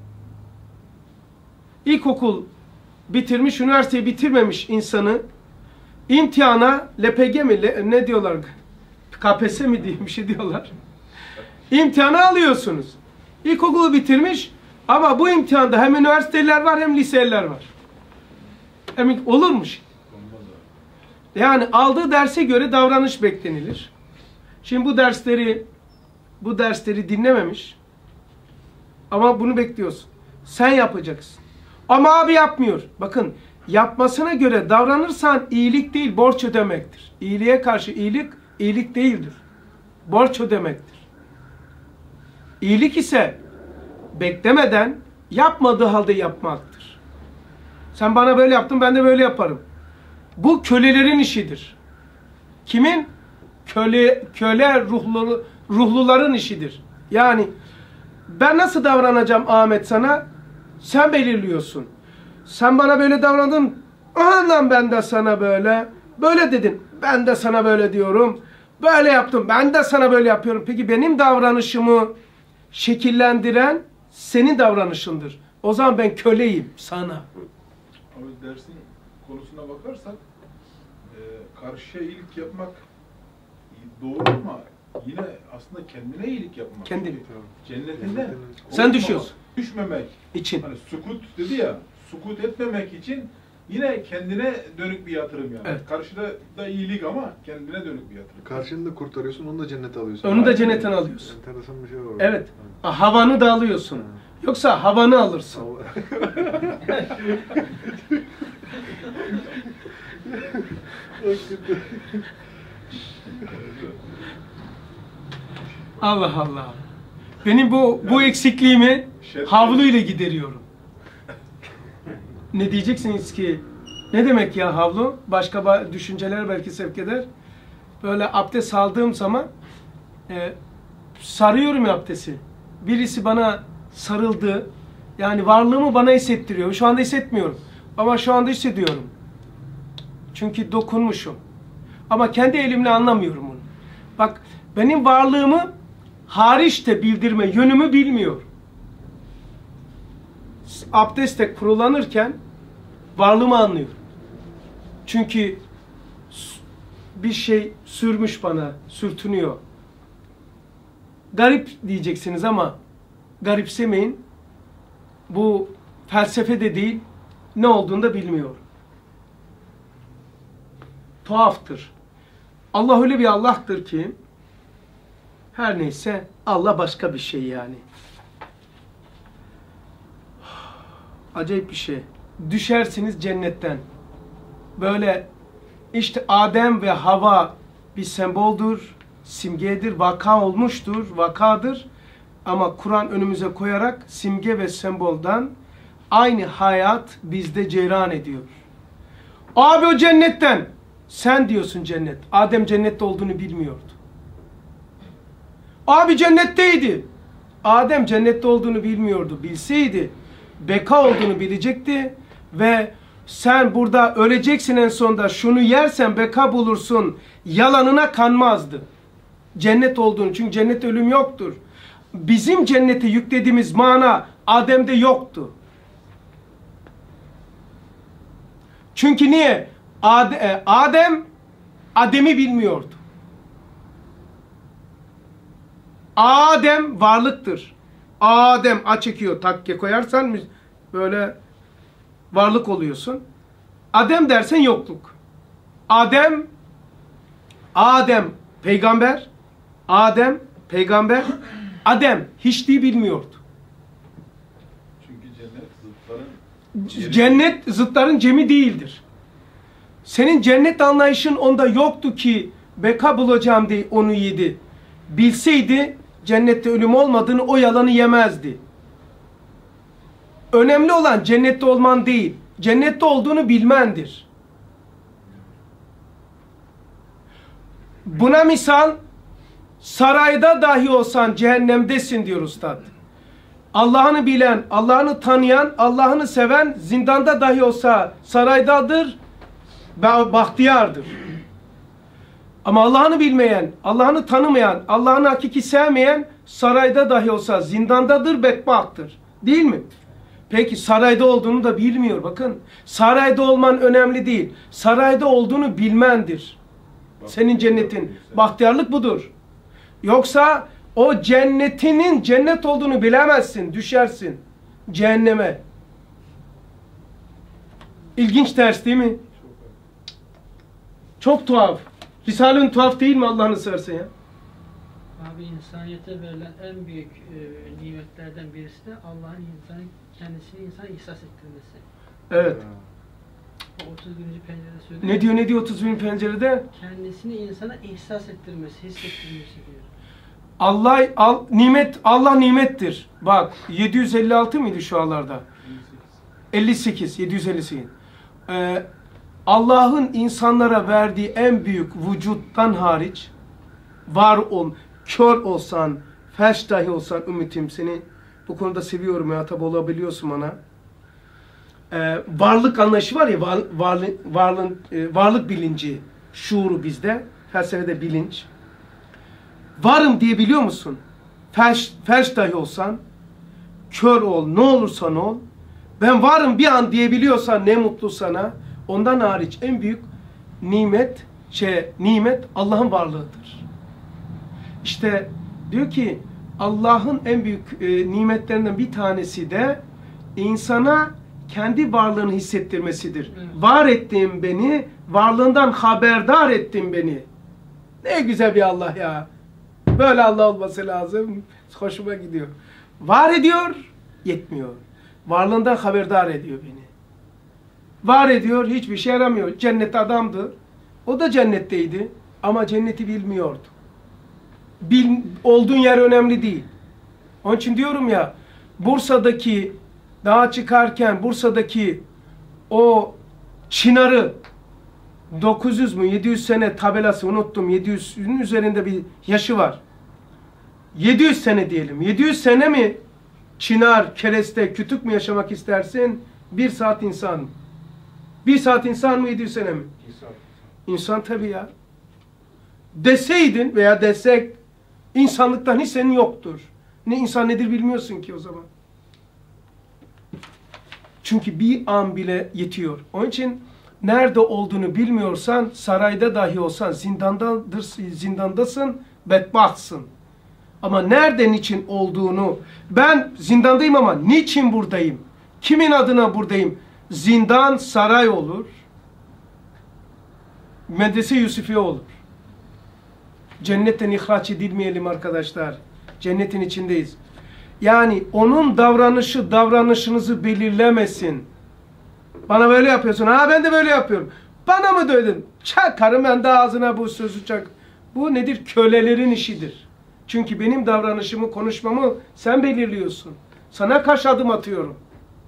İlkokul bitirmiş, üniversiteyi bitirmemiş insanı imtihana L P G mi, ne diyorlar? K P S S mi diye bir şey diyorlar. İmtihana alıyorsunuz. İlkokulu bitirmiş ama bu imtihanda hem üniversiteler var hem liseler var. Hem olurmuş. Yani aldığı derse göre davranış beklenilir. Şimdi bu dersleri bu dersleri dinlememiş. Ama bunu bekliyorsun. Sen yapacaksın. Ama abi yapmıyor. Bakın, yapmasına göre davranırsan iyilik değil, borç ödemektir. İyiliğe karşı iyilik, iyilik değildir. Borç ödemektir. İyilik ise beklemeden yapmadığı halde yapmaktır. Sen bana böyle yaptın, ben de böyle yaparım. Bu kölelerin işidir. Kimin? Köle, köle ruhlu, ruhluların işidir. Yani ben nasıl davranacağım Ahmet sana? Sen belirliyorsun. Sen bana böyle davrandın. Aha lan ben de sana böyle. Böyle dedin. Ben de sana böyle diyorum. Böyle yaptım. Ben de sana böyle yapıyorum. Peki benim davranışımı şekillendiren senin davranışındır. O zaman ben köleyim sana. Ama dersin konusuna bakarsak e, karşıya iyilik yapmak doğru ama yine aslında kendine iyilik yapmak. Kendini. Cennetinde Sen düşüyorsun. Düşmemek için. Hani sukut dedi ya, sukut etmemek için yine kendine dönük bir yatırım yani. Evet. Karşıda da iyilik ama kendine dönük bir yatırım. Karşını da kurtarıyorsun, onu da cennete alıyorsun. Onu da cennetten alıyorsun. Enteresan bir şey var. Evet. Havanı da alıyorsun. Yoksa havanı alırsın. Allah Allah. Benim bu bu eksikliğimi havluyla gideriyorum. Ne diyeceksiniz ki? Ne demek ya havlu? Başka düşünceler belki sevk eder. Böyle abdest aldığım zaman e, sarıyorum abdesti. Birisi bana sarıldı. Yani varlığımı bana hissettiriyor. Şu anda hissetmiyorum. Ama şu anda hissediyorum. Çünkü dokunmuşum. Ama kendi elimle anlamıyorum onu. Bak benim varlığımı hariç de bildirme yönümü bilmiyor. Abdestte kurulanırken varlığımı anlıyor. Çünkü bir şey sürmüş bana, sürtünüyor. Garip diyeceksiniz ama garipsemeyin. Bu felsefe de değil, ne olduğunu da bilmiyor. Tuhaftır. Allah öyle bir Allah'tır ki, her neyse Allah başka bir şey yani. Acayip bir şey. Düşersiniz cennetten. Böyle işte Adem ve Hava bir semboldür, simgedir, vaka olmuştur, vakadır. Ama Kur'an önümüze koyarak simge ve semboldan aynı hayat bizde cereyan ediyor. Abi o cennetten. Sen diyorsun cennet. Adem cennette olduğunu bilmiyordu. Abi cennetteydi. Adem cennette olduğunu bilmiyordu. Bilseydi beka olduğunu bilecekti ve sen burada öleceksin en sonunda şunu yersen beka bulursun yalanına kanmazdı. Cennet olduğunu. Çünkü cennette ölüm yoktur. Bizim cennete yüklediğimiz mana Adem'de yoktu. Çünkü niye? Adem Adem'i bilmiyordu. Adem varlıktır. Adem A çekiyor, takke koyarsan böyle varlık oluyorsun. Adem dersen yokluk. Adem Adem peygamber. Adem peygamber. Adem hiçliği bilmiyordu. Çünkü cennet zıtların Cennet zıtların cemi değildir. Senin cennet anlayışın onda yoktu ki beka bulacağım diye onu yedi. Bilseydi cennette ölüm olmadığını o yalanı yemezdi. Önemli olan cennette olman değil, cennette olduğunu bilmendir. Buna misal sarayda dahi olsan cehennemdesin diyor Üstad. Allah'ını bilen, Allah'ını tanıyan, Allah'ını seven zindanda dahi olsa saraydadır, bahtiyardır. Ama Allah'ını bilmeyen, Allah'ını tanımayan, Allah'ını hakiki sevmeyen sarayda dahi olsa zindandadır, bedbahttır. Değil mi? Peki sarayda olduğunu da bilmiyor. Bakın sarayda olman önemli değil. Sarayda olduğunu bilmendir. Senin cennetin. Bahtiyarlık budur. Yoksa o cennetinin cennet olduğunu bilemezsin. Düşersin cehenneme. İlginç ders değil mi? Çok tuhaf. Risale'nin tuhaf değil mi Allah'ını seversen ya? Abi insaniyete verilen en büyük e, nimetlerden birisi de Allah'ın insanı kendisini insana ihsas ettirmesi. Evet. O otuz birinci pencerede söylüyor. Ne diyor ne diyor otuz birinci pencerede? Kendisini insana ihsas ettirmesi, hissettirmesi diyor. Allah al, nimet Allah nimettir. Bak yedi yüz elli altı mıydı şu anlarda? elli sekiz, yedi yüz elli sekiz. Ee, Allah'ın insanlara verdiği en büyük vücuttan hariç var ol, kör olsan, felç dahi olsan ümitim seni bu konuda seviyorum ya, tabi olabiliyorsun bana. Ee, varlık anlayışı var ya, var, varlık, varlığın, e, varlık bilinci, şuuru bizde, felsefede bilinç. Varım diyebiliyor musun? Felç, felç dahi olsan, kör ol, ne olursan ol, ben varım bir an diyebiliyorsan ne mutlu sana. Ondan hariç en büyük nimet, şey, nimet Allah'ın varlığıdır. İşte diyor ki Allah'ın en büyük e, nimetlerinden bir tanesi de insana kendi varlığını hissettirmesidir. Evet. Var ettin beni, varlığından haberdar ettin beni. Ne güzel bir Allah ya. Böyle Allah olması lazım. Hoşuma gidiyor. Var ediyor, yetmiyor. Varlığından haberdar ediyor beni. Var ediyor, hiçbir şey yaramıyor. Cennette adamdı. O da cennetteydi. Ama cenneti bilmiyordu. Bil, olduğun yer önemli değil. Onun için diyorum ya, Bursa'daki, dağa çıkarken Bursa'daki o çınarı, dokuz yüz mü yedi yüz sene tabelası unuttum. yedi yüzün üzerinde bir yaşı var. yedi yüz sene diyelim. yedi yüz sene mi çınar, kereste, kütük mü yaşamak istersin? Bir saat insan mı? Bir saat insan mı, yedi yüz sene mi? İnsan. İnsan tabii ya. Deseydin veya desek insanlıktan hiç senin yoktur. Ne insan nedir bilmiyorsun ki o zaman. Çünkü bir an bile yetiyor. Onun için nerede olduğunu bilmiyorsan, sarayda dahi olsan zindandadır, zindandasın, bedbahtsın. Ama nereden için olduğunu, ben zindandayım ama niçin buradayım? Kimin adına buradayım? Zindan saray olur. Medrese Yusufiye olur. Cennetten ihraç edilmeyelim arkadaşlar. Cennetin içindeyiz. Yani onun davranışı davranışınızı belirlemesin. Bana böyle yapıyorsun. Ha ben de böyle yapıyorum. Bana mı dedin? Çakarım ben de ağzına bu sözü çak. Bu nedir? Kölelerin işidir. Çünkü benim davranışımı, konuşmamı sen belirliyorsun. Sana karşı adım atıyorum.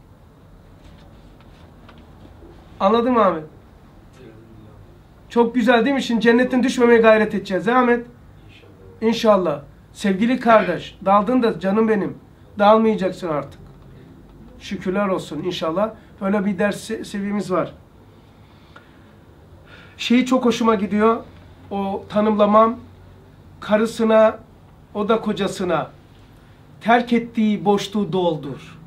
Anladın mı Ahmet? Çok güzel değil mi? Şimdi cennetten düşmemeye gayret edeceğiz. Ahmet? İnşallah. İnşallah. Sevgili kardeş, daldın da canım benim. Dağılmayacaksın artık. Şükürler olsun inşallah. Öyle bir ders seviyemiz var. Şeyi çok hoşuma gidiyor. O tanımlamam. Karısına, o da kocasına terk ettiği boşluğu doldur.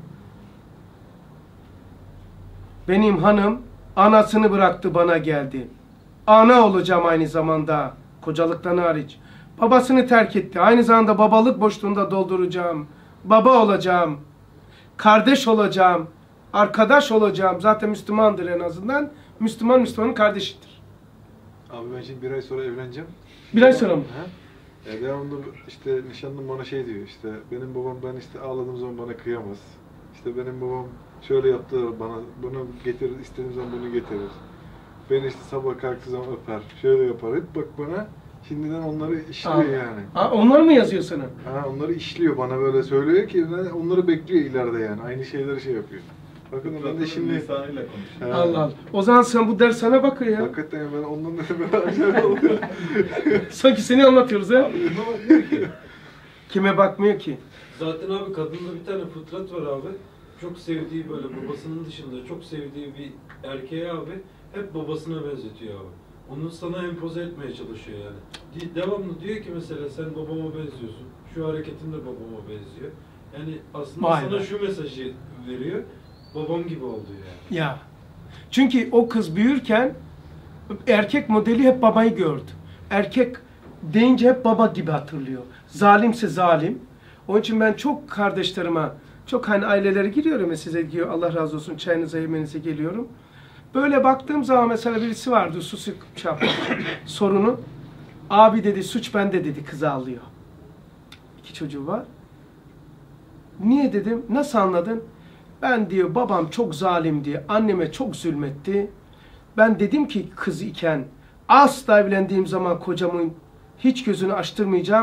Benim hanım anasını bıraktı, bana geldi. Ana olacağım aynı zamanda, kocalıktan hariç. Babasını terk etti. Aynı zamanda babalık boşluğunda dolduracağım. Baba olacağım. Kardeş olacağım. Arkadaş olacağım. Zaten Müslümandır en azından. Müslüman Müslümanın kardeşidir. Abi ben şimdi bir ay sonra evleneceğim. Bir ay sonra mı? He? E devamlı işte nişanlım bana şey diyor, işte benim babam, ben işte ağladığım zaman bana kıyamaz. İşte benim babam şöyle yaptı bana, bunu getirir, istediğim zaman bunu getirir. Beni işte sabah kalktığı zaman öper, şöyle yapar. Hep bak bana şimdiden onları işliyor Aa, yani. Aa, onlar mı yazıyor sana? Ha, onları işliyor, bana böyle söylüyor ki onları bekliyor ileride yani. Aynı şeyleri şey yapıyor. Bakın ben de şimdi lisanıyla konuşuyor. Allah Allah. O zaman sen bu ders sana bakıyor ya. hakikaten ben ondan da böyle oluyor. Sanki seni anlatıyoruz ha. Abi buna bakmıyor ki. Kime bakmıyor ki? Zaten abi kadında bir tane fıtrat var abi. Çok sevdiği böyle babasının dışında çok sevdiği bir erkeğe abi hep babasına benzetiyor abi. Onu sana empoze etmeye çalışıyor yani. Di- Devamlı diyor ki mesela sen babama benziyorsun. Şu hareketin de babama benziyor. Yani aslında Vay sana be. şu mesajı veriyor. Babam gibi oldu yani. Ya. Çünkü o kız büyürken erkek modeli hep babayı gördü. Erkek deyince hep baba gibi hatırlıyor. Zalimse zalim. Onun için ben çok kardeşlerime, çok hani ailelere giriyorum ya, size diyor Allah razı olsun, çayınıza yemenize geliyorum. Böyle baktığım zaman mesela birisi vardı, susuk çap sorunu. Abi dedi, suç bende dedi, kızı ağlıyor. İki çocuğu var. Niye dedim, nasıl anladın? Ben diyor babam çok zalimdi, anneme çok zulmetti. Ben dedim ki kız iken asla evlendiğim zaman kocamın hiç gözünü açtırmayacağım.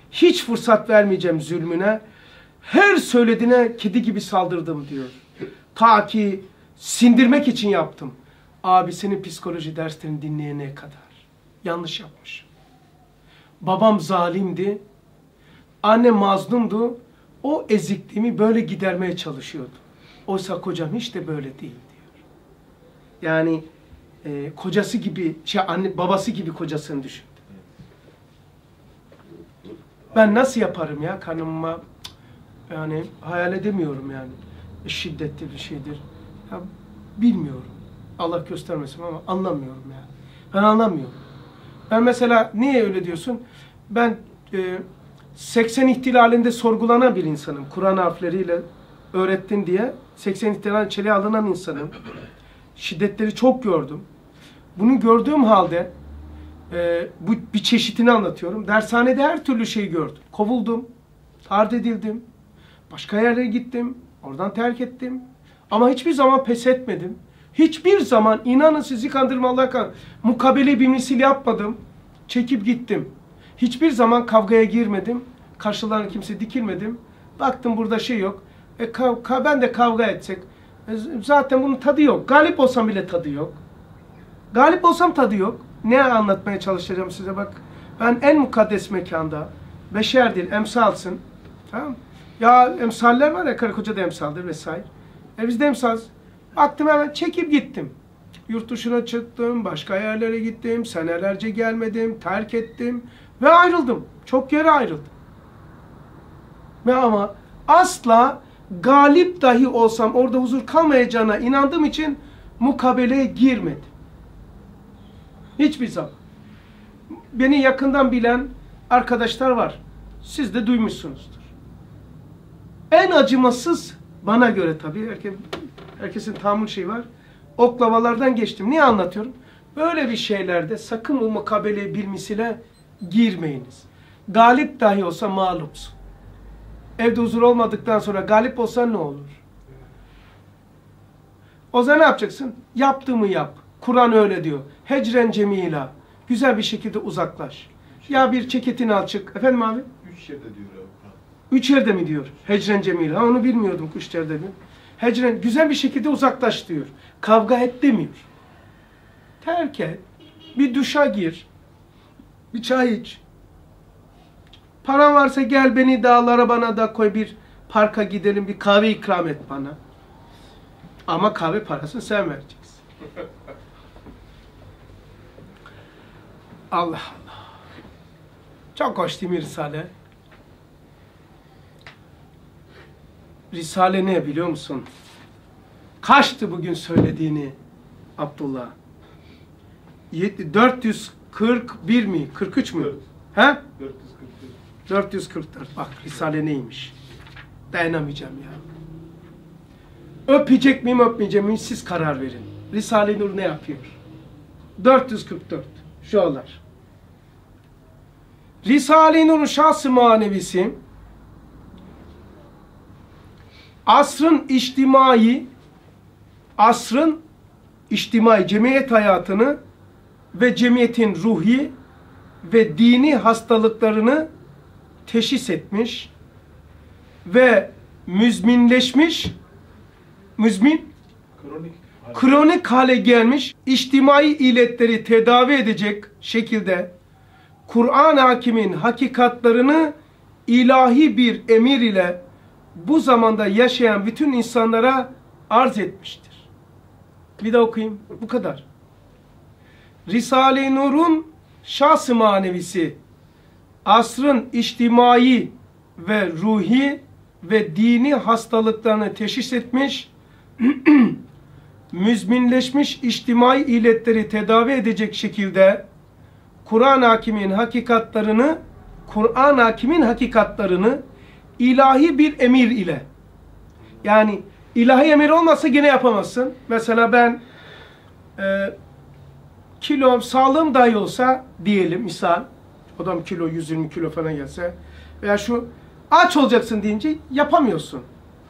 Hiç fırsat vermeyeceğim zulmüne. Her söylediğine kedi gibi saldırdım diyor. Ta ki sindirmek için yaptım. Abisinin psikoloji derslerini dinleyene kadar. Yanlış yapmış. Babam zalimdi. Annem mazlumdu. O ezikliğimi böyle gidermeye çalışıyordu. Oysa kocam hiç de böyle değil diyor. Yani e, kocası gibi, şey, anne, babası gibi kocasını düşündü. Ben nasıl yaparım ya karnıma, yani hayal edemiyorum yani. Şiddetli bir şeydir. Ya, bilmiyorum. Allah göstermesin ama anlamıyorum ya. Ben anlamıyorum. Ben mesela niye öyle diyorsun? Ben e, seksen ihtilalinde sorgulanan bir insanım. Kur'an harfleriyle öğrettin diye seksen ihtilalin içeriye alınan insanım. Şiddetleri çok gördüm. Bunu gördüğüm halde e, bu bir çeşitini anlatıyorum. Dershanede her türlü şeyi gördüm. Kovuldum, tard edildim, başka yerlere gittim, oradan terk ettim. Ama hiçbir zaman pes etmedim. Hiçbir zaman, inanın sizi kandırma Allah kan, mukabele bir misil yapmadım. Çekip gittim. Hiçbir zaman kavgaya girmedim. Karşılarına kimse dikilmedim. Baktım burada şey yok. E, kav, kav, ben de kavga etsek. E, zaten bunun tadı yok. Galip olsam bile tadı yok. Galip olsam tadı yok. Ne anlatmaya çalışacağım size bak. Ben en mukaddes mekanda, beşer değil, emsalsın. Tamam. Ya emsaller var ya, karı koca da emsaldır vesaire. E biz de emsalız. Baktım hemen çekip gittim. Yurt dışına çıktım, başka yerlere gittim, senelerce gelmedim, terk ettim ve ayrıldım. Çok yere ayrıldım. Ve ama asla galip dahi olsam orada huzur kalmayacağına inandığım için mukabeleye girmedim. Hiçbir zaman. Beni yakından bilen arkadaşlar var. Siz de duymuşsunuzdur. En acımasız bana göre tabii, herkes, herkesin tahammül şeyi var. Oklavalardan geçtim. Niye anlatıyorum? Böyle bir şeylerde sakın o mukabeleye bilmesiyle girmeyiniz. Galip dahi olsa mağlupsun. Evde huzur olmadıktan sonra galip olsan ne olur? O zaman ne yapacaksın? Yaptığımı yap. Kur'an öyle diyor. Hecren cemila. Güzel bir şekilde uzaklaş. Ya bir ceketini al çık. Efendim abi? Üç yerde diyor abi. Üç yerde mi diyor? Hecren cemila. Ha, onu bilmiyordum üç yerde mi? Hecren güzel bir şekilde uzaklaş diyor. Kavga et demiyor. Terk et. Bir duşa gir. Bir çay iç. Paran varsa gel beni dağlara bana da koy, bir parka gidelim, bir kahve ikram et bana. Ama kahve parasını sen vereceksin. Allah Allah. Çok hoş değil mi Risale? Risale ne biliyor musun? Kaçtı bugün söylediğini Abdullah? dört yüz kırk bir mi? kırk üç mü? He? dört yüz kırk bir. dört yüz kırk dört. Bak Risale neymiş? Dayanamayacağım ya. Öpecek miyim öpmeyeceğim miyim siz karar verin. Risale-i Nur ne yapıyor? dört yüz kırk dört. Şuralar. Risale-i Nur'un şahs-ı manevisi asrın içtimai asrın içtimai cemiyet hayatını ve cemiyetin ruhi ve dini hastalıklarını teşhis etmiş ve müzminleşmiş, müzmin, Kronik. kronik hale gelmiş içtimai illetleri tedavi edecek şekilde Kur'an-ı Hakim'in hakikatlarını ilahi bir emir ile bu zamanda yaşayan bütün insanlara arz etmiştir. Bir de okuyayım. Bu kadar. Risale-i Nur'un şahs-ı manevisi asrın içtimai ve ruhi ve dini hastalıklarını teşhis etmiş, müzminleşmiş içtimai illetleri tedavi edecek şekilde Kur'an-ı Hakim'in hakikatlarını Kur'an-ı Hakim'in hakikatlarını ilahi bir emir ile, yani ilahi emir olmazsa gene yapamazsın. Mesela ben e, kilom, sağlığım dahi olsa diyelim misal, adam kilo yüz yirmi kilo falan gelse veya şu aç olacaksın deyince yapamıyorsun.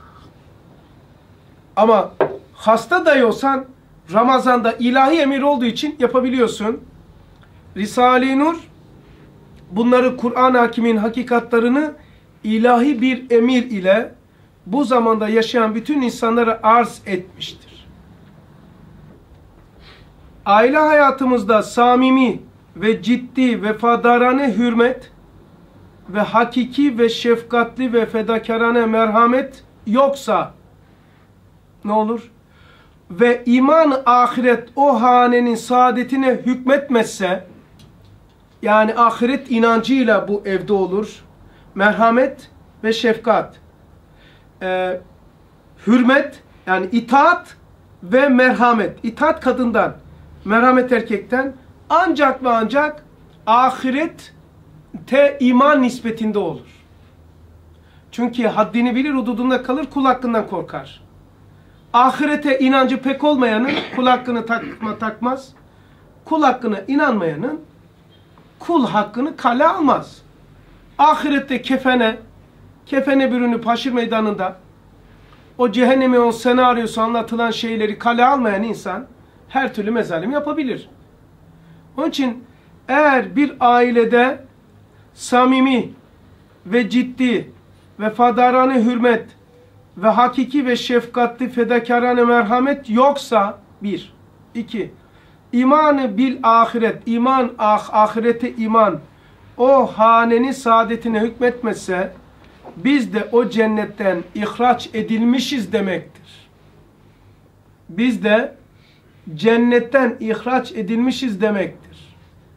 Ama hasta dahi olsan Ramazan'da ilahi emir olduğu için yapabiliyorsun. Risale-i Nur bunları Kur'an-ı Hakim'in hakikatlarını ilahi bir emir ile bu zamanda yaşayan bütün insanlara arz etmiştir. Aile hayatımızda samimi ve ciddi vefadarane hürmet ve hakiki ve şefkatli ve fedakarane merhamet yoksa ne olur? Ve iman ahiret o hanenin saadetine hükmetmezse, yani ahiret inancıyla bu evde olur. Merhamet ve şefkat. Ee, hürmet, yani itaat ve merhamet. İtaat kadından, merhamet erkekten. Ancak ve ancak ahirette iman nispetinde olur. Çünkü haddini bilir, hududunda kalır, kul hakkından korkar. Ahirete inancı pek olmayanın kul hakkını takma, takmaz. Kul hakkına inanmayanın kul hakkını kale almaz. Ahirette kefene, kefene bürünüp haşir meydanında o cehennemi, o senaryosu anlatılan şeyleri kale almayan insan her türlü mezalim yapabilir. Onun için eğer bir ailede samimi ve ciddi vefadarane hürmet ve hakiki ve şefkatli fedakarane merhamet yoksa bir, iki, imanı bil ahiret, iman ah, ahirete iman o hanenin saadetine hükmetmezse biz de o cennetten ihraç edilmişiz demektir. Biz de cennetten ihraç edilmişiz demektir.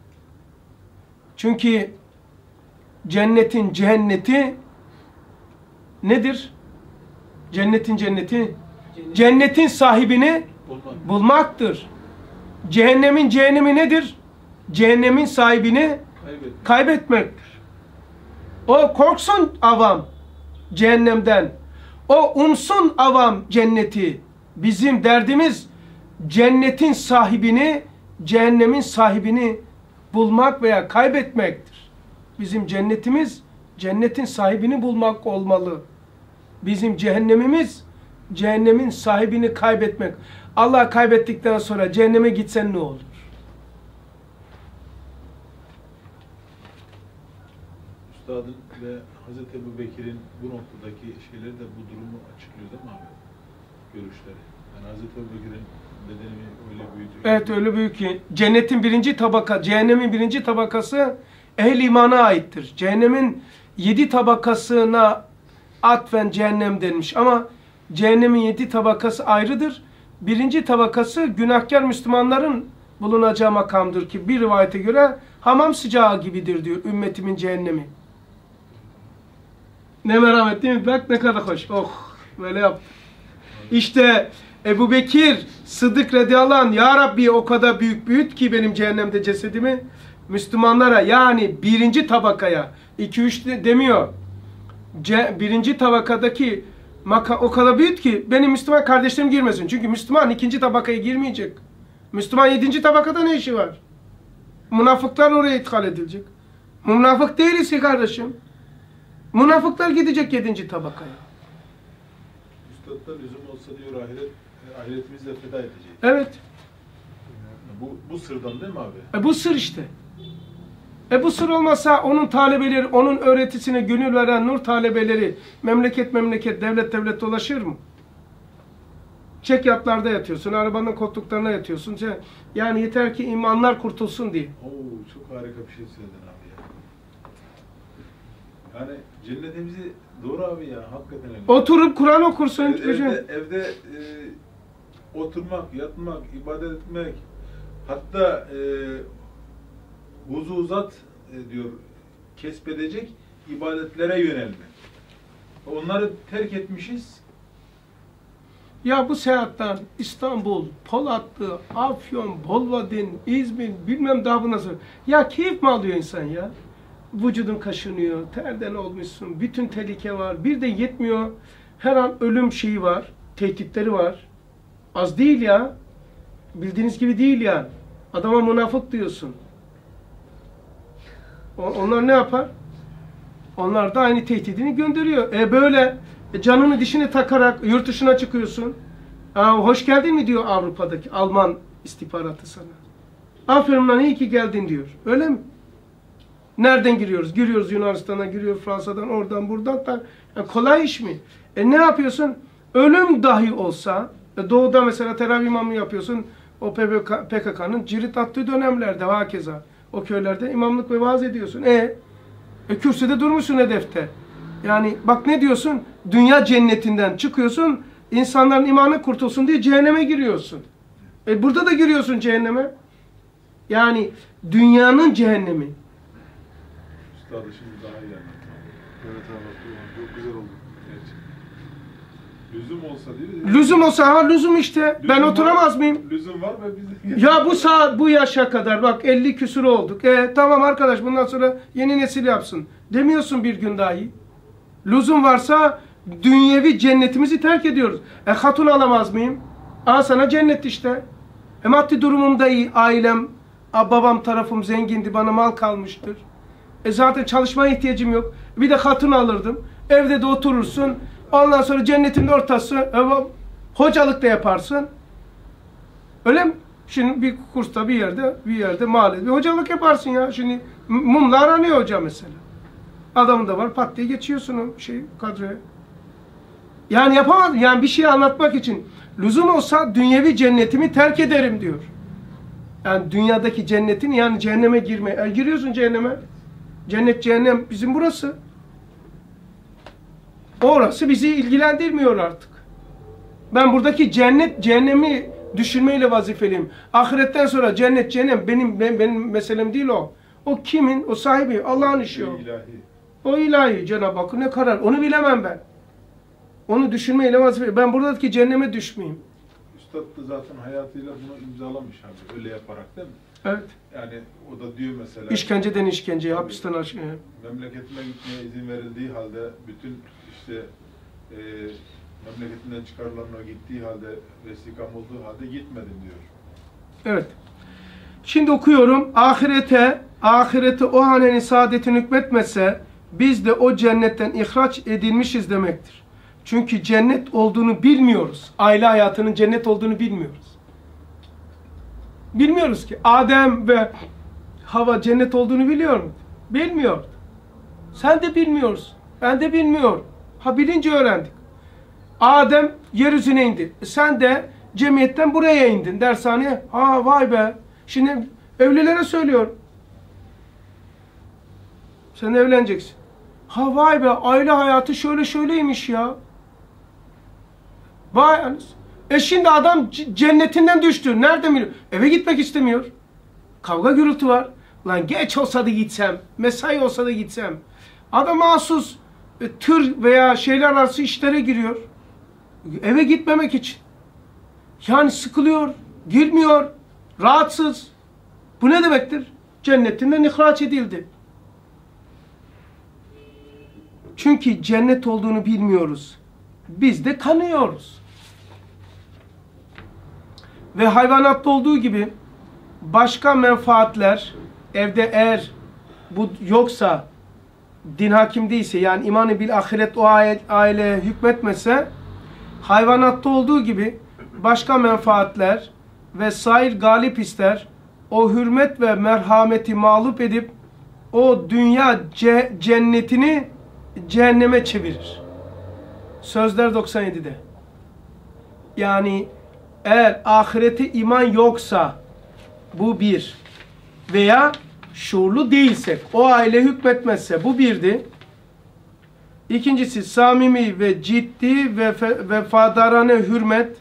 Çünkü cennetin cehenneti nedir? Cennetin cenneti cennetin sahibini Bulmak. bulmaktır. Cehennemin cehennemi nedir? Cehennemin sahibini Kaybetmek. kaybetmektir. O korksun avam cehennemden. O umsun avam cenneti. Bizim derdimiz cennetin sahibini, cehennemin sahibini bulmak veya kaybetmektir. Bizim cennetimiz cennetin sahibini bulmak olmalı. Bizim cehennemimiz cehennemin sahibini kaybetmek. Allah kaybettikten sonra cehenneme gitsen ne olur? Üstadın ve Hazreti Ebu Bekir'in bu noktadaki şeyleri de bu durumu açıklıyor değil mi abi? Görüşleri. Yani Hazreti Ebu Bekir'in bedenini öyle büyütüyor. Evet, öyle büyük ki cennetin birinci tabaka, cehennemin birinci tabakası ehl-i imana aittir. Cehennemin yedi tabakasına atfen cehennem denmiş ama cehennemin yedi tabakası ayrıdır. Birinci tabakası günahkar Müslümanların bulunacağı makamdır ki bir rivayete göre hamam sıcağı gibidir diyor ümmetimin cehennemi. Ne merhamet değil mi? Bak ne kadar hoş. Oh, böyle yaptı. İşte Ebu Bekir Sıddık radıyallahu anh, ya Rabbi o kadar büyük büyüt ki benim cehennemde cesedimi Müslümanlara, yani birinci tabakaya, iki üç de demiyor. Ce, birinci tabakadaki maka, o kadar büyüt ki benim Müslüman kardeşlerim girmesin. Çünkü Müslüman ikinci tabakaya girmeyecek. Müslüman yedinci tabakada ne işi var? Münafıklar oraya ithal edilecek. Münafık değiliz ki kardeşim. Münafıklar gidecek yedinci tabakaya. Üstad'da lüzum olsa diyor ahiret, ahiretimizi de feda edeceğiz. Evet. Bu, bu sırdan değil mi abi? E bu sır işte. E bu sır olmasa onun talebeleri, onun öğretisine gönül veren nur talebeleri memleket memleket, devlet devlet dolaşır mı? Çekyatlarda yatıyorsun, arabanın koltuklarına yatıyorsun. Yani yeter ki imanlar kurtulsun diye. Oo, çok harika bir şey söyledin abi ya. Yani cennetimizi doğru abi ya, hakikaten öyle. Oturup Kur'an okursun. Ev- Evde, evde e, oturmak, yatmak, ibadet etmek, hatta e, vuzu uzat e, diyor, kesbedecek ibadetlere yönelmek. Onları terk etmişiz. Ya bu seyahatler İstanbul, Polatlı, Afyon, Bolvadin, İzmir, bilmem daha bu nasıl. Ya keyif mi alıyor insan ya? Vücudun kaşınıyor, terden olmuşsun, bütün tehlike var. Bir de yetmiyor, her an ölüm şeyi var, tehditleri var. Az değil ya. Bildiğiniz gibi değil ya. Adama münafık diyorsun. O, onlar ne yapar? Onlar da aynı tehdidini gönderiyor. E böyle e canını dişine takarak yurt dışına çıkıyorsun. Aa, hoş geldin mi diyor Avrupa'daki Alman istihbaratı sana. Aferin lan, iyi ki geldin diyor. Öyle mi? Nereden giriyoruz? Giriyoruz Yunanistan'dan, giriyor Fransa'dan, oradan, buradan. Da, yani kolay iş mi? E ne yapıyorsun? Ölüm dahi olsa, e doğuda mesela teravih imamı yapıyorsun, o P K K'nın cirit attığı dönemlerde hakeza. O köylerde imamlık ve vaaz ediyorsun. E, e kürsüde durmuşsun hedefte. Yani bak ne diyorsun? Dünya cennetinden çıkıyorsun, insanların imanı kurtulsun diye cehenneme giriyorsun. E burada da giriyorsun cehenneme. Yani dünyanın cehennemi. Üstadı şimdi daha iyi anlattı. Evet abi, çok güzel oldu. Gerçekten. Lüzum olsa diyor. Lüzum olsa ha lüzum işte. Lüzum Ben var- oturamaz mıyım? Lüzum var ve biz Ya bu saat bu yaşa kadar bak elli küsur olduk. E tamam arkadaş bundan sonra yeni nesil yapsın. Demiyorsun bir gün dahi. Lüzum varsa dünyevi cennetimizi terk ediyoruz. E hatun alamaz mıyım? Aa sana cennet işte. E maddi durumum da iyi. Ailem, a, babam tarafım zengindi. Bana mal kalmıştır. E zaten çalışmaya ihtiyacım yok. Bir de hatun alırdım. Evde de oturursun. Ondan sonra cennetin ortası. E, hocalık da yaparsın. Öyle mi? Şimdi bir kursta bir yerde bir yerde mahallede bir hocalık yaparsın ya. Şimdi mumlar aranıyor hoca mesela. Adamın da var pat diye geçiyorsun o şey kadroya. Yani yapamaz. Yani bir şey anlatmak için lüzum olsa dünyevi cennetimi terk ederim diyor. Yani dünyadaki cennetin yani cehenneme girme. E, giriyorsun cehenneme. Cennet cehennem bizim burası. Orası bizi ilgilendirmiyor artık. Ben buradaki cennet cehennemi düşünmeyle vazifeliyim. Ahiretten sonra cennet cehennem benim benim, benim meselem değil o. O kimin? O sahibi. Allah'ın işi o. ilahi. O ilahi Cenab-ı Hakk'ın ne karar? Onu bilemem ben. Onu düşünmeyle vazifeliyim. Ben buradaki cehenneme düşmeyeyim. Üstad da zaten hayatıyla bunu imzalamış abi. Öyle yaparak değil mi? Evet. Yani o da diyor mesela. İşkenceden işkenceye, hapisten aşkına. Memleketine gitmeye izin verildiği halde bütün işte e, memleketinden çıkarılanına gittiği halde vesikam olduğu halde gitmedim diyor. Evet. Şimdi okuyorum. Ahirete, ahirete o hanenin saadetini hükmetmese biz de o cennetten ihraç edilmişiz demektir. Çünkü cennet olduğunu bilmiyoruz. Aile hayatının cennet olduğunu bilmiyoruz. Bilmiyoruz ki. Adem ve Hava cennet olduğunu biliyor mu? Bilmiyor. Sen de bilmiyorsun. Ben de bilmiyorum. Ha bilince öğrendik. Adem yeryüzüne indi. Sen de cemiyetten buraya indin dershaneye. Ha vay be. Şimdi evlilere söylüyorum. Sen evleneceksin. Ha vay be aile hayatı şöyle şöyleymiş ya. Vay anasını. E şimdi adam cennetinden düştü. Nerede biliyor? Eve gitmek istemiyor. Kavga gürültü var. Lan geç olsa da gitsem. Mesai olsa da gitsem. Adam mahsus e, tır veya şeyler arası işlere giriyor. Eve gitmemek için. Yani sıkılıyor. Girmiyor. Rahatsız. Bu ne demektir? Cennetinden ihraç edildi. Çünkü cennet olduğunu bilmiyoruz. Biz de kanıyoruz. Ve hayvanatta olduğu gibi başka menfaatler evde eğer bu yoksa din hakim değilse yani imanı bil ahiret o aileye hükmetmese hayvanatta olduğu gibi başka menfaatler ve sair galip ister o hürmet ve merhameti mağlup edip o dünya ce cennetini cehenneme çevirir. Sözler doksan yedi'de. Yani eğer ahirete iman yoksa bu bir veya şuurlu değilsek o aile hükmetmezse bu birdi. İkincisi samimi ve ciddi ve vefadarane hürmet.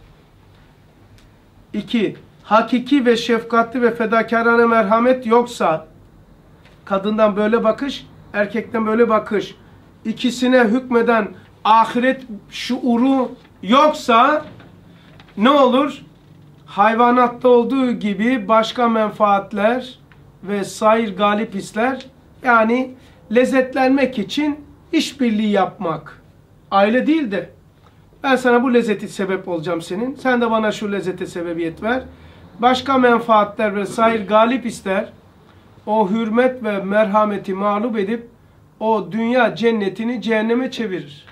İki, hakiki ve şefkatli ve fedakarane merhamet yoksa kadından böyle bakış, erkekten böyle bakış. İkisine hükmeden ahiret şuuru yoksa ne olur? Hayvanatta olduğu gibi başka menfaatler ve sair galip hisler yani lezzetlenmek için işbirliği yapmak. Aile değil de ben sana bu lezzeti sebep olacağım senin. Sen de bana şu lezzete sebebiyet ver. Başka menfaatler ve sair galip ister. O hürmet ve merhameti mağlup edip o dünya cennetini cehenneme çevirir.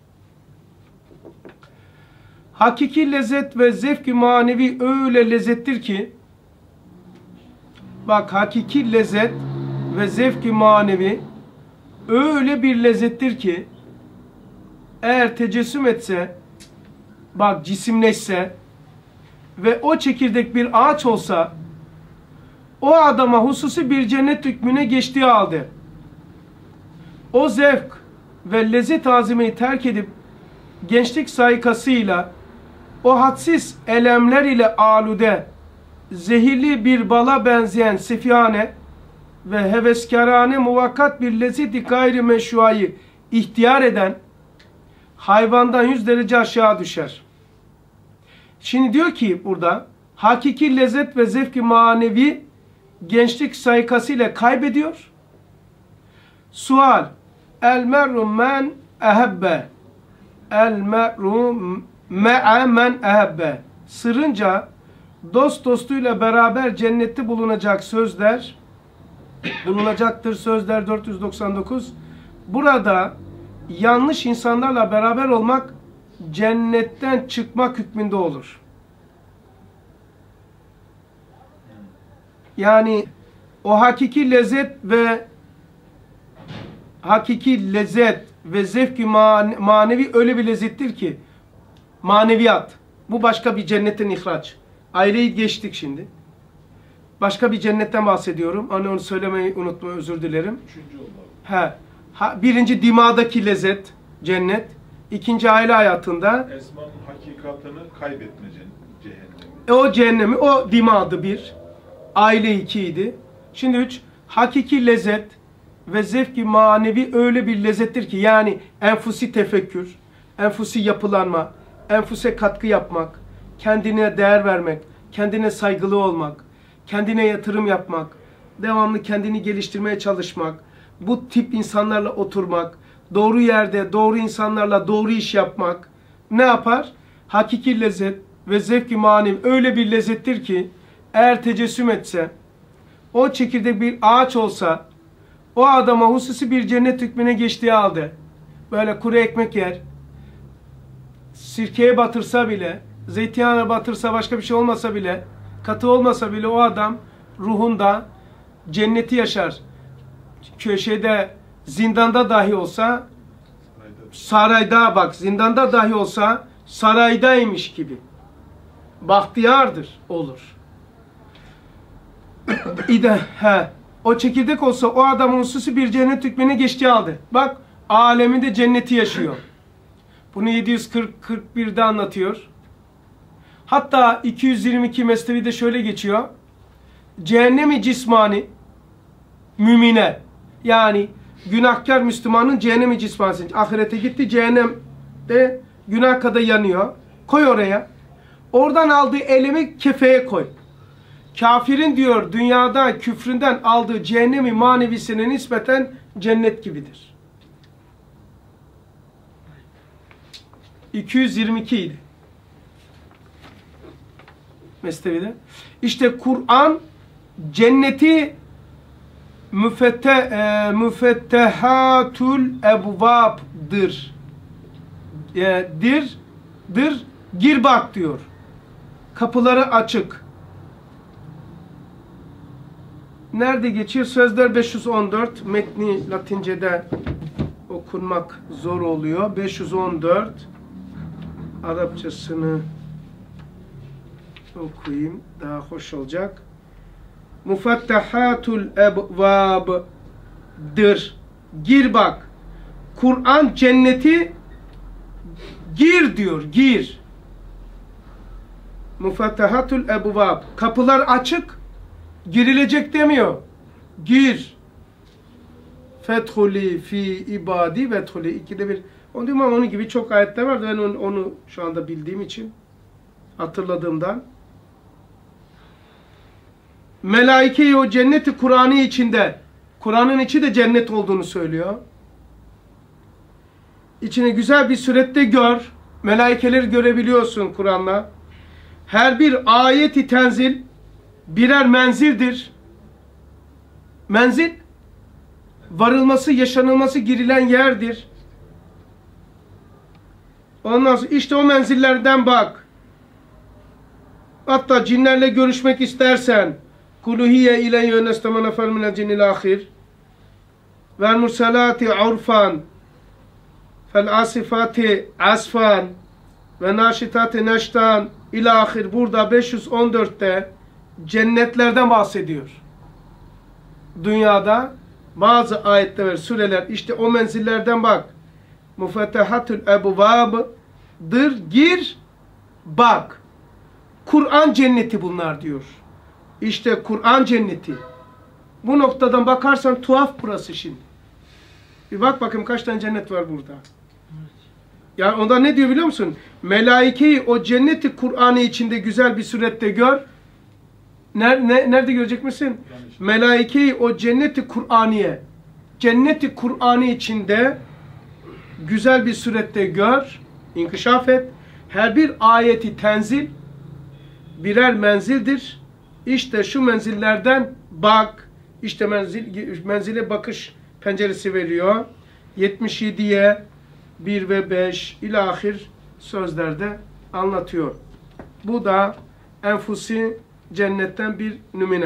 Hakiki lezzet ve zevk-i manevi öyle lezzettir ki bak hakiki lezzet ve zevk-i manevi öyle bir lezzettir ki eğer tecessüm etse, bak cisimleşse ve o çekirdek bir ağaç olsa, o adama hususi bir cennet hükmüne geçtiği halde o zevk ve lezzet azimeyi terk edip gençlik saykasıyla o hadsiz elemler ile alude zehirli bir bala benzeyen sefihane ve heveskarane muvakkat bir lezzeti gayri meşruayı ihtiyar eden hayvandan yüz derece aşağı düşer. Şimdi diyor ki burada hakiki lezzet ve zevk-i manevi gençlik saykasıyla kaybediyor. Sual: El mer'u men ehebbe. El mer'u me'a men ehebbe. Sırrınca dost dostuyla beraber cennette bulunacak sözler, bulunacaktır sözler dört yüz doksan dokuz. Burada yanlış insanlarla beraber olmak cennetten çıkmak hükmünde olur. Yani o hakiki lezzet ve hakiki lezzet ve zevk-i manevi öyle bir lezzettir ki maneviyat. Bu başka bir cennetten ihraç. Aileyi geçtik şimdi. Başka bir cennetten bahsediyorum. Hani onu söylemeyi unutma, özür dilerim. Üçüncü oldu. He. Ha, birinci dimadaki lezzet, cennet. İkinci aile hayatında. Esmanın hakikatını kaybetme cehennemi. E, o cehennemi, o dimadı bir. Aile ikiydi. Şimdi üç. Hakiki lezzet ve zevk-i manevi öyle bir lezzettir ki yani enfusi tefekkür, enfusi yapılanma, enfuse katkı yapmak, kendine değer vermek, kendine saygılı olmak, kendine yatırım yapmak, devamlı kendini geliştirmeye çalışmak, bu tip insanlarla oturmak, doğru yerde, doğru insanlarla doğru iş yapmak ne yapar? Hakiki lezzet ve zevk-i manevi öyle bir lezzettir ki eğer tecessüm etse, o çekirdek bir ağaç olsa, o adama hususi bir cennet hükmüne geçtiği halde böyle kuru ekmek yer, sirkeye batırsa bile, zeytinyağına batırsa, başka bir şey olmasa bile, katı olmasa bile o adam ruhunda cenneti yaşar. Köşede, zindanda dahi olsa, sarayda, bak zindanda dahi olsa saraydaymış gibi. Bahtiyardır olur. İde, he. O çekirdek olsa o adamın hususi bir cennet hükmüne geçtiği halde. Bak aleminde cenneti yaşıyor. Bunu yedi yüz kırk bir'de anlatıyor. Hatta iki yüz yirmi iki Mesnevi'de şöyle geçiyor. Cehennemi cismani mümine, yani günahkar Müslümanın cehennemi cismani. Ahirete gitti, cehennemde günah kadar yanıyor. Koy oraya. Oradan aldığı elemi kefeye koy. Kafirin diyor dünyada küfründen aldığı cehennemi manevisine nispeten cennet gibidir. iki yüz yirmi iki idi. Mesnevi'de. İşte Kur'an cenneti müfette, e, müfettehatul ebvab'dır. E, dir, dir, gir bak diyor. Kapıları açık. Nerede geçiyor? Sözler beş yüz on dört. Metni Latince'de okunmak zor oluyor. beş yüz on dört. Arapçasını okuyayım. Daha hoş olacak. Mufattahatul ebvab'dır. Gir bak. Kur'an cenneti gir diyor. Gir. Mufattahatul ebvab. Kapılar açık. Girilecek demiyor. Gir. Fethuli fi ibadi vethuli. İkide bir. Onu diyorum ama onun gibi çok ayetler var. Ben onu, onu şu anda bildiğim için, hatırladığımdan. Melaike-i o cenneti Kur'an'ı içinde. Kur'an'ın içi de cennet olduğunu söylüyor. İçine güzel bir surette gör. Melaikeleri görebiliyorsun Kur'an'la. Her bir ayeti tenzil birer menzildir. Menzil, varılması, yaşanılması, girilen yerdir. Ondan sonra işte o menzillerden bak. Hatta cinlerle görüşmek istersen kuluhiye ile yönestemene fel minel cinnil ahir. Vel murselati urfan fel asifati asfan ve naşitati neştan ilahir. Burada beş yüz on dörtte cennetlerden bahsediyor. Dünyada bazı ayetler ve sureler işte o menzillerden bak. Mufettehatül ebvab'dır. Gir, bak. Kur'an cenneti bunlar diyor. İşte Kur'an cenneti. Bu noktadan bakarsan tuhaf burası şimdi. Bir bak bakayım kaç tane cennet var burada. Yani onda ne diyor biliyor musun? Melaikeyi o cenneti Kur'an'ı içinde güzel bir surette gör. Nerede, nerede görecek misin? Melaikeyi o cenneti Kur'aniye, cenneti Kur'an'ı içinde güzel bir surette gör, inkişaf et. Her bir ayeti tenzil birer menzildir. İşte şu menzillerden bak. İşte menzil, menzile bakış penceresi veriyor. yetmiş yediye bir ve beş ilahir sözlerde anlatıyor. Bu da enfusi cennetten bir numune.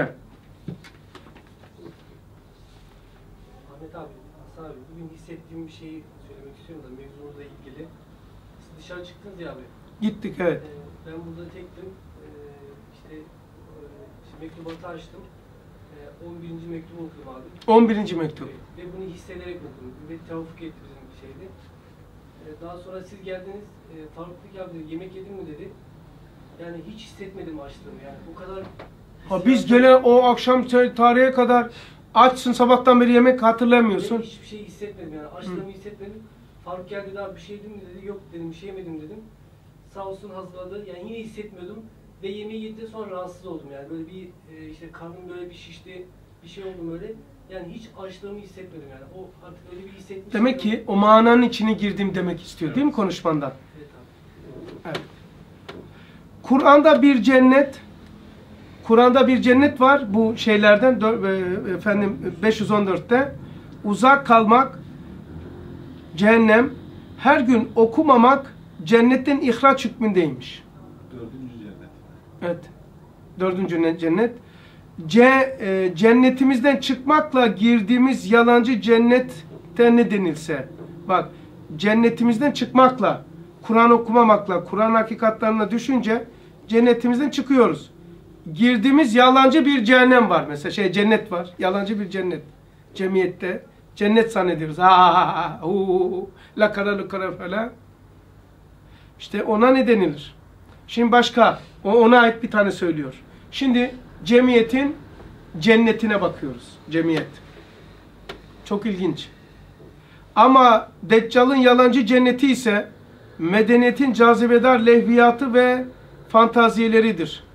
Ahmet abi, Hasan abi, bugün hissettiğim bir şeyi söylemek istiyorum da mevzumuzla ilgili. Siz dışarı çıktınız ya abi. Gittik evet. Ee, ben burada tektim. Ee, işte, e, işte mektubatı açtım. Ee, on birinci mektubu okudum abi. on birinci mektup. Ve, ve bunu hissederek okudum. Ve tevafuk etti bizim bir şeydi. Ee, daha sonra siz geldiniz. E, Faruk abi dedi, yemek yedin mi dedi. Yani hiç hissetmedim açlığımı yani. O kadar... Ha biz gelen o akşam tarihe kadar açsın, sabahtan beri yemek hatırlamıyorsun. Ben hiçbir şey hissetmedim yani. Açlığımı hissetmedim. Faruk geldi dedi abi bir şey yedin mi dedi. Yok dedim bir şey yemedim dedim. Sağ olsun hazırladı. Yani yine hissetmiyordum. Ve yemeği yedikten sonra rahatsız oldum yani. Böyle bir e, işte karnım böyle bir şişti. Bir şey oldu böyle. Yani hiç açlığımı hissetmedim yani. O artık öyle bir hissetmiştim. Demek ki o mananın içine girdim demek istiyor değil mi konuşmandan? Evet abi. Evet. Kur'an'da bir cennet, Kur'an'da bir cennet var bu şeylerden efendim beş yüz on dörtte. Uzak kalmak, cehennem, her gün okumamak cennetten ihraç hükmündeymiş. Dördüncü cennet. Evet. Dördüncü cennet. Ce, e, cennetimizden çıkmakla girdiğimiz yalancı cennette ne denilse. Bak, cennetimizden çıkmakla, Kur'an okumamakla, Kur'an hakikatlarına düşünce cennetimizden çıkıyoruz. Girdiğimiz yalancı bir cehennem var. Mesela şey cennet var. Yalancı bir cennet. Cemiyette cennet zannediyoruz. Ha ha ha. Hu la kara la kara falan. İşte ona ne denilir? Şimdi başka o ona ait bir tane söylüyor. Şimdi cemiyetin cennetine bakıyoruz. Cemiyet. Çok ilginç. Ama Deccal'ın yalancı cenneti ise medeniyetin cazibedar lehviyatı ve fantaziyeleridir.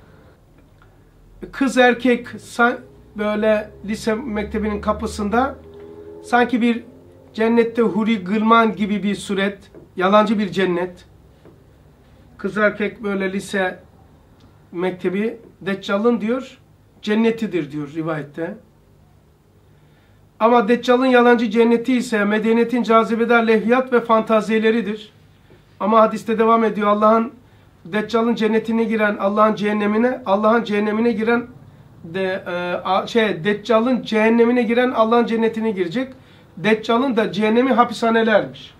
Kız erkek böyle lise mektebinin kapısında sanki bir cennette huri gılman gibi bir suret, yalancı bir cennet. Kız erkek böyle lise mektebi Deccal'ın diyor cennetidir diyor rivayette. Ama Deccal'ın yalancı cenneti ise medeniyetin cazibedar lehviyat ve fantaziyeleridir. Ama hadiste devam ediyor. Allah'ın Deccal'ın cennetine giren Allah'ın cehennemine, Allah'ın cehennemine giren de e, şey Deccal'ın cehennemine giren Allah'ın cennetine girecek. Deccal'ın da cehennemi hapishanelermiş.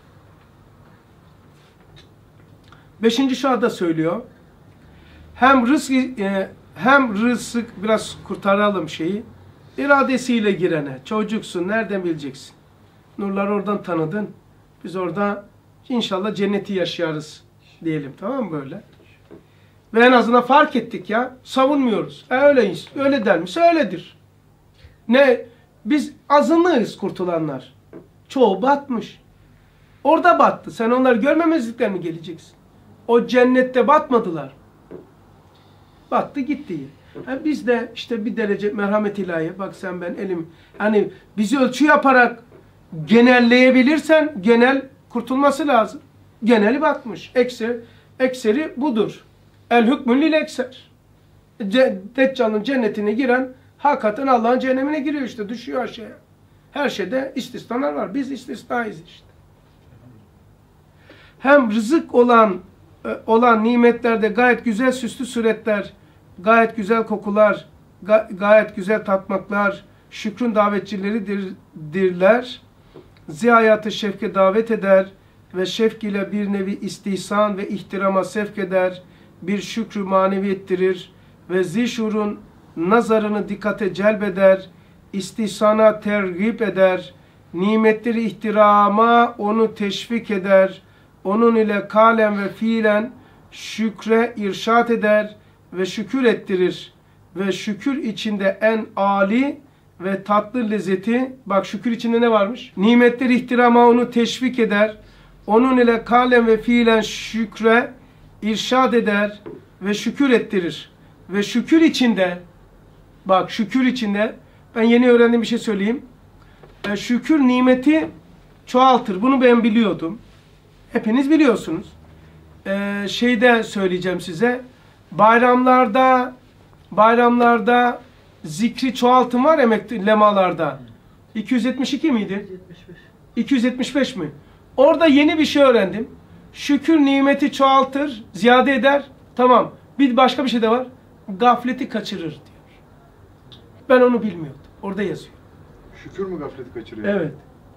Beşinci şahda söylüyor. Hem rızk e, hem rızık biraz kurtaralım şeyi. İradesiyle girene. Çocuksun, nereden bileceksin? Nurları oradan tanıdın. Biz orada inşallah cenneti yaşarız diyelim. Tamam mı böyle? Ve en azından fark ettik ya. Savunmuyoruz. E öyleyiz. Öyle dermişse öyledir. Ne? Biz azınlığız kurtulanlar. Çoğu batmış. Orada battı. Sen onları görmemezlikle mi geleceksin? O cennette batmadılar. Battı gitti. Yani biz de işte bir derece merhamet ilahi. Bak sen ben elim. Hani bizi ölçü yaparak genelleyebilirsen genel kurtulması lazım. Geneli batmış. Ekser, ekseri budur. El hükmün lil ekser. Deccal'ın cennetine giren hakikaten Allah'ın cehennemine giriyor işte. Düşüyor aşağıya. Her şeyde istisnalar var. Biz istisnayız işte. Hem rızık olan olan nimetlerde gayet güzel süslü suretler, gayet güzel kokular, ga gayet güzel tatmaklar, şükrün davetçileridirler. ziyayatı şefke davet eder ve şefk ile bir nevi istihsan ve ihtirama sevk eder, bir şükrü manevi ettirir ve zişurun nazarını dikkate celbeder, istihsana tergip eder, nimetleri ihtirama onu teşvik eder, onun ile kalen ve fiilen şükre irşat eder ve şükür ettirir ve şükür içinde en âli ve tatlı lezzeti, bak şükür içinde ne varmış? Nimetleri ihtirama onu teşvik eder, onun ile kalen ve fiilen şükre irşad eder ve şükür ettirir. Ve şükür içinde, bak şükür içinde, ben yeni öğrendiğim bir şey söyleyeyim. E, şükür nimeti çoğaltır. Bunu ben biliyordum. Hepiniz biliyorsunuz. E, şeyde söyleyeceğim size. Bayramlarda, bayramlarda zikri çoğaltım var ya lemalarda. iki yüz yetmiş iki miydi? yetmiş beş. iki yüz yetmiş beş mi? Orada yeni bir şey öğrendim. Şükür nimeti çoğaltır, ziyade eder. Tamam. Bir başka bir şey de var. Gafleti kaçırır diyor. Ben onu bilmiyordum. Orada yazıyor. Şükür mü gafleti kaçırıyor? Evet.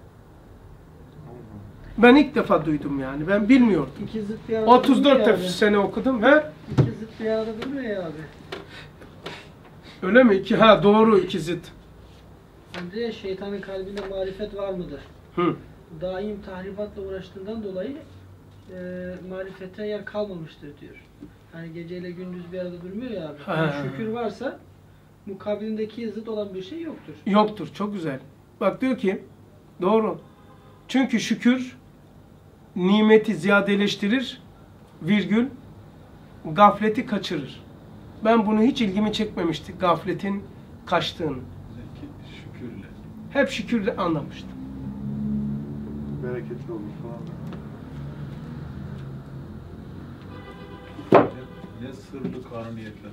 Ben ilk defa duydum yani. Ben bilmiyordum. İki zıt bir arada otuz dört durmuyor ya abi. sene okudum. He? İki zıt bir arada durmuyor ya abi. Öyle mi? İki, ha doğru iki zıt. Hem de şeytanın kalbinde marifet var mıdır? Hı. Daim tahribatla uğraştığından dolayı e, marifete yer kalmamıştır diyor. Hani geceyle gündüz bir arada durmuyor ya abi. Ha. Yani şükür varsa mukabilindeki zıt olan bir şey yoktur. Yoktur. Çok güzel. Bak diyor ki doğru. Çünkü şükür nimeti ziyadeleştirir, virgül, gafleti kaçırır. Ben bunu hiç ilgimi çekmemişti, gafletin kaçtığını. Şükürle. Hep şükürle anlamıştım. Bereketli olur falan. Ne, ne sırlı kanuniyetler.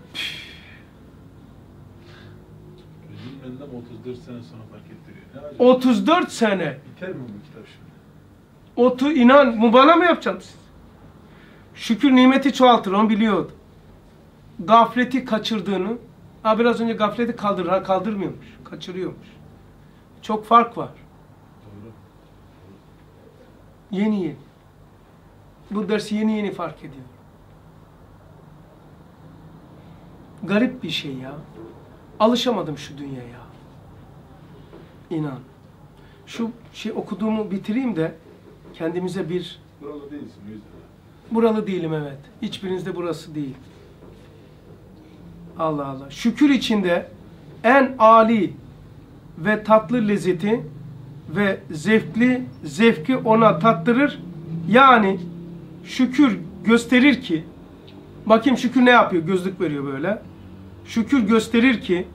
Gözümün önünden otuz dört sene sonra fark ettiriyor. Ne acaba? otuz dört sene. Biter mi bu kitap şimdi? Otu inan, mübalağa mı yapacaksın? Şükür nimeti çoğaltır, onu biliyordu. Gafleti kaçırdığını, ha biraz önce gafleti kaldırır, ha kaldırmıyormuş, kaçırıyormuş. Çok fark var. Doğru. Yeni yeni. Bu dersi yeni yeni fark ediyor. Garip bir şey ya. Alışamadım şu dünyaya. İnan. Şu şey okuduğumu bitireyim de kendimize bir... Buralı değilsin o yüzden. Buralı değilim evet. Hiçbiriniz de burası değil. Allah Allah. Şükür içinde en âli ve tatlı lezzeti ve zevkli zevki ona tattırır. Yani şükür gösterir ki, bakayım şükür ne yapıyor? Gözlük veriyor böyle. Şükür gösterir ki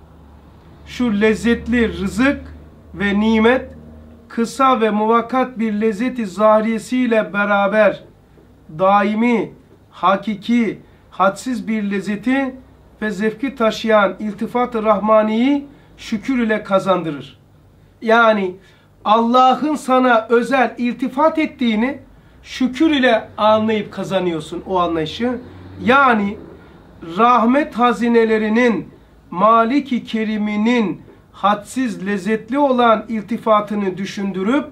şu lezzetli rızık ve nimet kısa ve muvakkat bir lezzeti zahiriyesiyle beraber daimi, hakiki, hadsiz bir lezzeti ve zevki taşıyan iltifat-ı rahmaniyi şükür ile kazandırır. Yani Allah'ın sana özel iltifat ettiğini şükür ile anlayıp kazanıyorsun o anlayışı. Yani rahmet hazinelerinin Malik-i Kerim'inin hadsiz lezzetli olan iltifatını düşündürüp,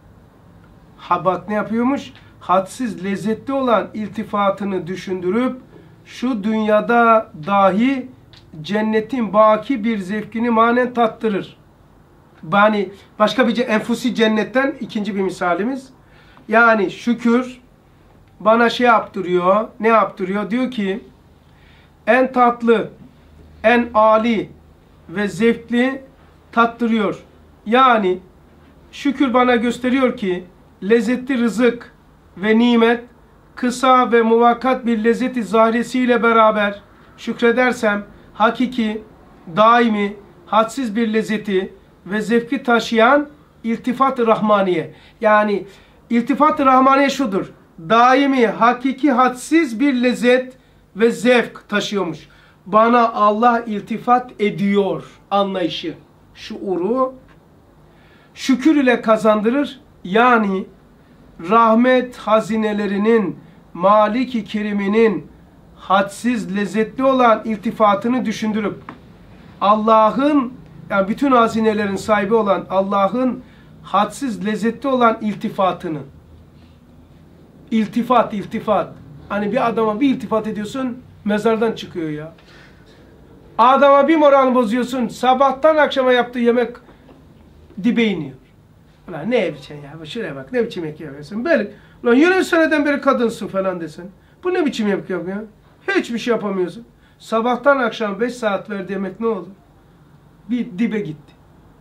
ha bak ne yapıyormuş? Hadsiz lezzetli olan iltifatını düşündürüp şu dünyada dahi cennetin baki bir zevkini manen tattırır. Yani başka bir enfusi cennetten ikinci bir misalimiz. Yani şükür bana şey yaptırıyor. Ne yaptırıyor? Diyor ki en tatlı, en âli ve zevkli tattırıyor. Yani şükür bana gösteriyor ki lezzetli rızık ve nimet kısa ve muvakkat bir lezzeti zahiresiyle beraber şükredersem hakiki, daimi, hadsiz bir lezzeti ve zevki taşıyan iltifat-ı rahmaniye. Yani iltifat-ı rahmaniye şudur. Daimi, hakiki, hadsiz bir lezzet ve zevk taşıyormuş. Bana Allah iltifat ediyor anlayışı, şuuru şükür ile kazandırır. Yani rahmet hazinelerinin Malik-i Kerim'inin hadsiz lezzetli olan iltifatını düşündürüp Allah'ın, yani bütün hazinelerin sahibi olan Allah'ın hadsiz lezzetli olan iltifatının. İltifat, iltifat. Hani bir adama bir iltifat ediyorsun, mezardan çıkıyor ya. Adama bir moral bozuyorsun, sabahtan akşama yaptığı yemek dibe iniyor. Ulan ne biçim ya, şuraya bak, ne biçim yemek yapıyorsun. Böyle, ulan yirmi seneden beri kadınsın falan desin. Bu ne biçim yemek yapıyor? Hiçbir şey yapamıyorsun. Sabahtan akşam beş saat verdi yemek ne oldu? Bir dibe gitti.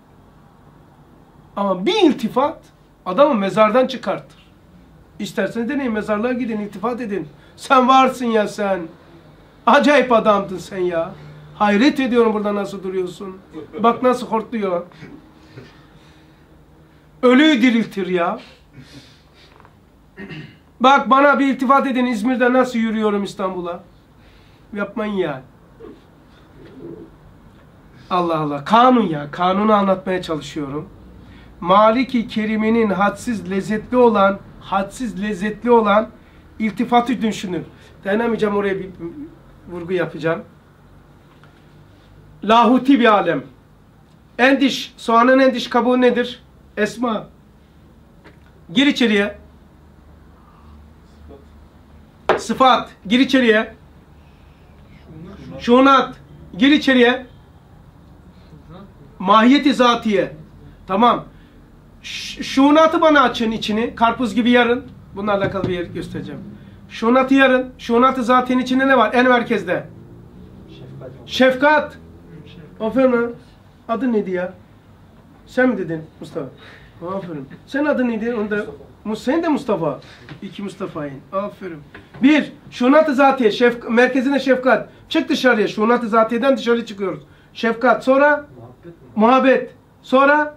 Ama bir iltifat adamı mezardan çıkartır. İsterseniz deneyin, mezarlığa gidin, iltifat edin. Sen varsın ya sen. Acayip adamdın sen ya. Hayret ediyorum burada nasıl duruyorsun. Bak nasıl hortluyor. Ölüyü diriltir ya. Bak bana bir iltifat edin, İzmir'de nasıl yürüyorum İstanbul'a. Yapmayın ya. Allah Allah. Kanun ya. Kanunu anlatmaya çalışıyorum. Maliki Kerim'inin hadsiz lezzetli olan, hadsiz lezzetli olan iltifatı düşünün. Dayanamayacağım, oraya bir vurgu yapacağım. Lahuti bir alem. En diş, soğanın en diş kabuğu nedir? Esma. Gir içeriye. Sıfat. Gir içeriye. Şunat. Gir içeriye. Mahiyeti zatiye. Tamam. Şunatı bana açın içini. Karpuz gibi yarın. Bunlarla alakalı bir yer göstereceğim. Şunatı yarın. Şunatı zatiyenin içinde ne var? En merkezde. Şefkat. Şefkat. Aferin. Adı neydi ya? Sen mi dedin Mustafa? Aferin. Sen adı neydi? Onda sen de Mustafa. İki Mustafa'yın. Aferin. Bir, şunat-ı zatiye, şefk merkezine şefkat. Çık dışarıya. Şunat-ı zatiyeden dışarı çıkıyoruz. Şefkat. Sonra muhabbet. muhabbet. Sonra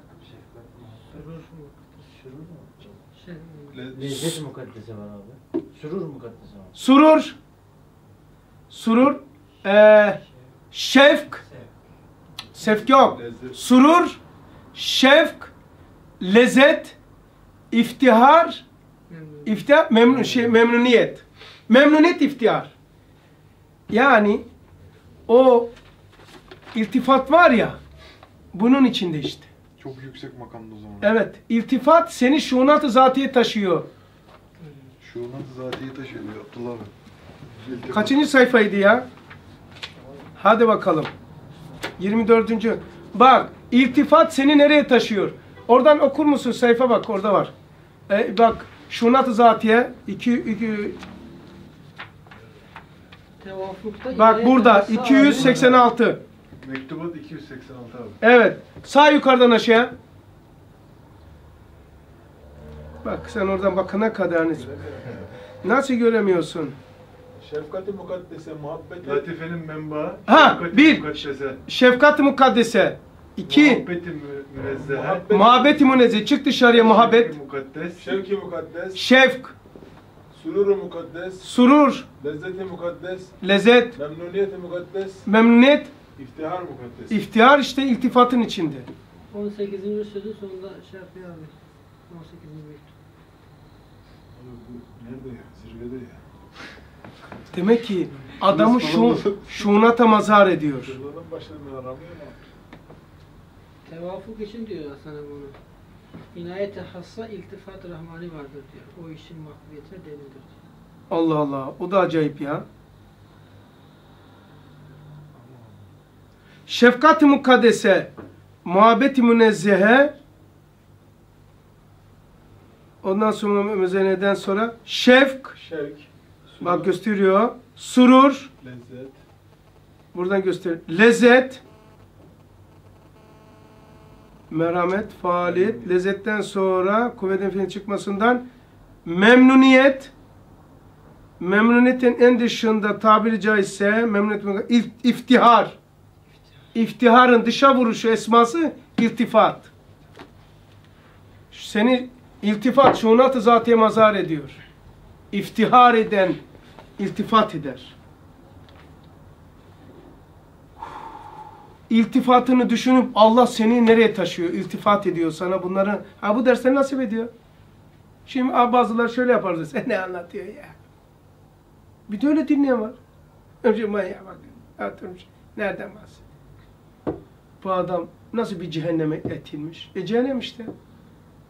lezzet mukaddese var abi. Surur mukaddese var. Surur. Surur. Ee, şefk. Sevk yok. Surur. Şefk. Lezzet. İftihar. İftihar. Memnun, şey, memnuniyet. Memnuniyet, iftihar. Yani o iltifat var ya, bunun içinde işte. Çok yüksek makamda o zaman. Evet. İltifat seni şunat-ı zatiye taşıyor. Şunat-ı zatiye taşıyor Abdullah abi. İltifat. Kaçıncı sayfaydı ya? Hadi bakalım. yirmi dördüncü. Bak, iltifat seni nereye taşıyor? Oradan okur musun? Sayfa bak, orada var. E, bak, şunat-ı zatiye iki, iki, Tevafukta bak burada iki yüz seksen altı. Mektubat iki yüz seksen altı abi. Evet. Sağ yukarıdan aşağı. Bak sen oradan bakana kadar nasıl göremiyorsun? Şefkat-i mukaddese, muhabbet-i Latife'nin menbaı. Ha, şefkat-i bir. mukaddese, Şefkat-ı mukaddese. İki. Muhabbet-i mü- münezzehe. Muhabbet- Muhabbet-i münezzeh. Çık dışarıya muhabbet. Şevk-i mukaddes. şevk-i mukaddes, Şefk. surur-u mukaddes, Surur. lezzet-i mukaddes, Lezzet. memnuniyet-i mukaddes, Memnuniyet. iftihar mukaddes. İftihar işte iltifatın içinde. on sekizinci sözü sonunda şey yapıyor abi. on sekizinci mektup. Abi bu nerede ya? Zirvede ya. Demek ki adamı şu şunata mazhar ediyor. Zirveden başladım ben aramıyor ama. Tevafuk için diyor sana bunu. İnayet-i hassa iltifat-ı rahmani vardır diyor. O işin makbuliyetine delildir diyor. Allah Allah. O da acayip ya. Şefkat-ı mukaddese, muhabbet-i münezzehe, ondan sonra müzeneden sonra şefk, Şevk, surur, bak gösteriyor. Surur, lezzet, buradan gösteriyor. Lezzet, merhamet, faaliyet, lezzetten sonra kuvvetin fiilin çıkmasından memnuniyet, memnuniyetin en dışında tabiri caizse memnuniyet, il- iftihar. İftiharın dışa vuruşu esması iltifat. Seni iltifat, şunat-ı zatiye mazhar ediyor. İftihar eden, iltifat eder. İltifatını düşünüp Allah seni nereye taşıyor, iltifat ediyor sana bunları. Ha bu dersleri nasip ediyor. Şimdi bazıları şöyle yaparız. Sen ne anlatıyor ya? Bir de öyle dinleyen var. Önce manyağa bak. Atırmış. Nereden bahsediyor? Bu adam nasıl bir cehenneme etilmiş? E cehennem işte.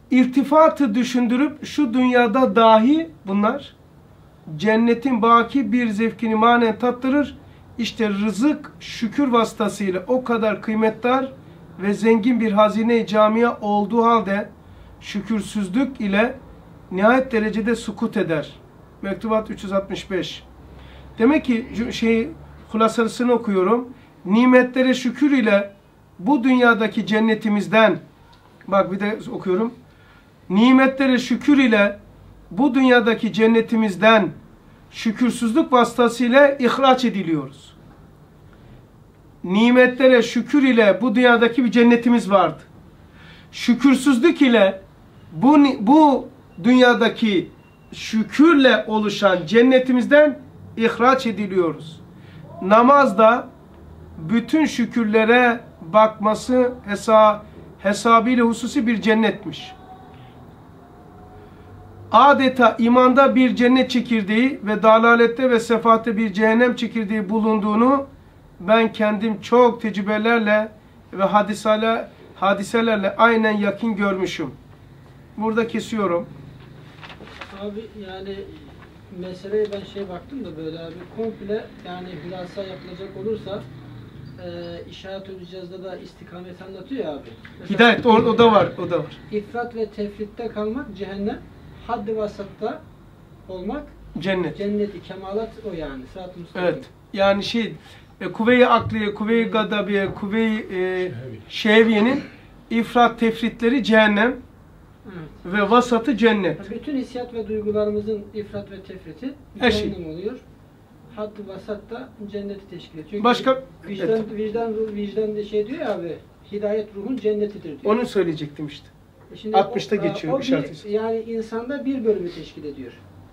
irtifatı düşündürüp şu dünyada dahi bunlar cennetin baki bir zevkini manen tattırır. İşte rızık şükür vasıtasıyla o kadar kıymetdar ve zengin bir hazine-i camia olduğu halde şükürsüzlük ile nihayet derecede sukut eder. Mektubat üç yüz altmış beş. Demek ki şey hulasasını okuyorum. Nimetlere şükür ile bu dünyadaki cennetimizden, bak bir de okuyorum. Nimetlere şükür ile bu dünyadaki cennetimizden şükürsüzlük vasıtasıyla ihraç ediliyoruz. Nimetlere şükür ile bu dünyadaki bir cennetimiz vardı. Şükürsüzlük ile bu, bu dünyadaki şükürle oluşan cennetimizden ihraç ediliyoruz. Namazda bütün şükürlere bakması hesa, hesabıyla hususi bir cennetmiş. Adeta imanda bir cennet çekirdeği ve dalalette ve sefahatte bir cehennem çekirdeği bulunduğunu ben kendim çok tecrübelerle ve hadiselerle, hadiselerle aynen yakın görmüşüm. Burada kesiyorum. Abi yani meseleye ben şey baktım da böyle abi komple yani hülasa yapılacak olursa e, işaret-ül cihazda da istikamet anlatıyor ya abi. Mesela, Hidayet o, o da var, o da var. İfrat ve tefritte kalmak cehennem, haddi vasatta olmak Cennet. cenneti kemalat o yani. Sırat-ı müstakim. Evet. Yani şey e, kuvve-i akliye, kuvve-i gadabiye, kuvve-i e, şehviyenin ifrat tefritleri cehennem Evet. ve vasatı cennet. Bütün hissiyat ve duygularımızın ifrat ve tefriti Her şey. cehennem oluyor. Haddi vasat da cenneti teşkil ediyor. Çünkü Başka- vicdan, Evet. vicdan, ruh, vicdan de şey diyor ya abi, hidayet ruhun cennetidir diyor. Onu söyleyecektim işte. E şimdi altmışta o- geçiyor o bir- işaret. Yani insanda bir bölümü teşkil ediyor.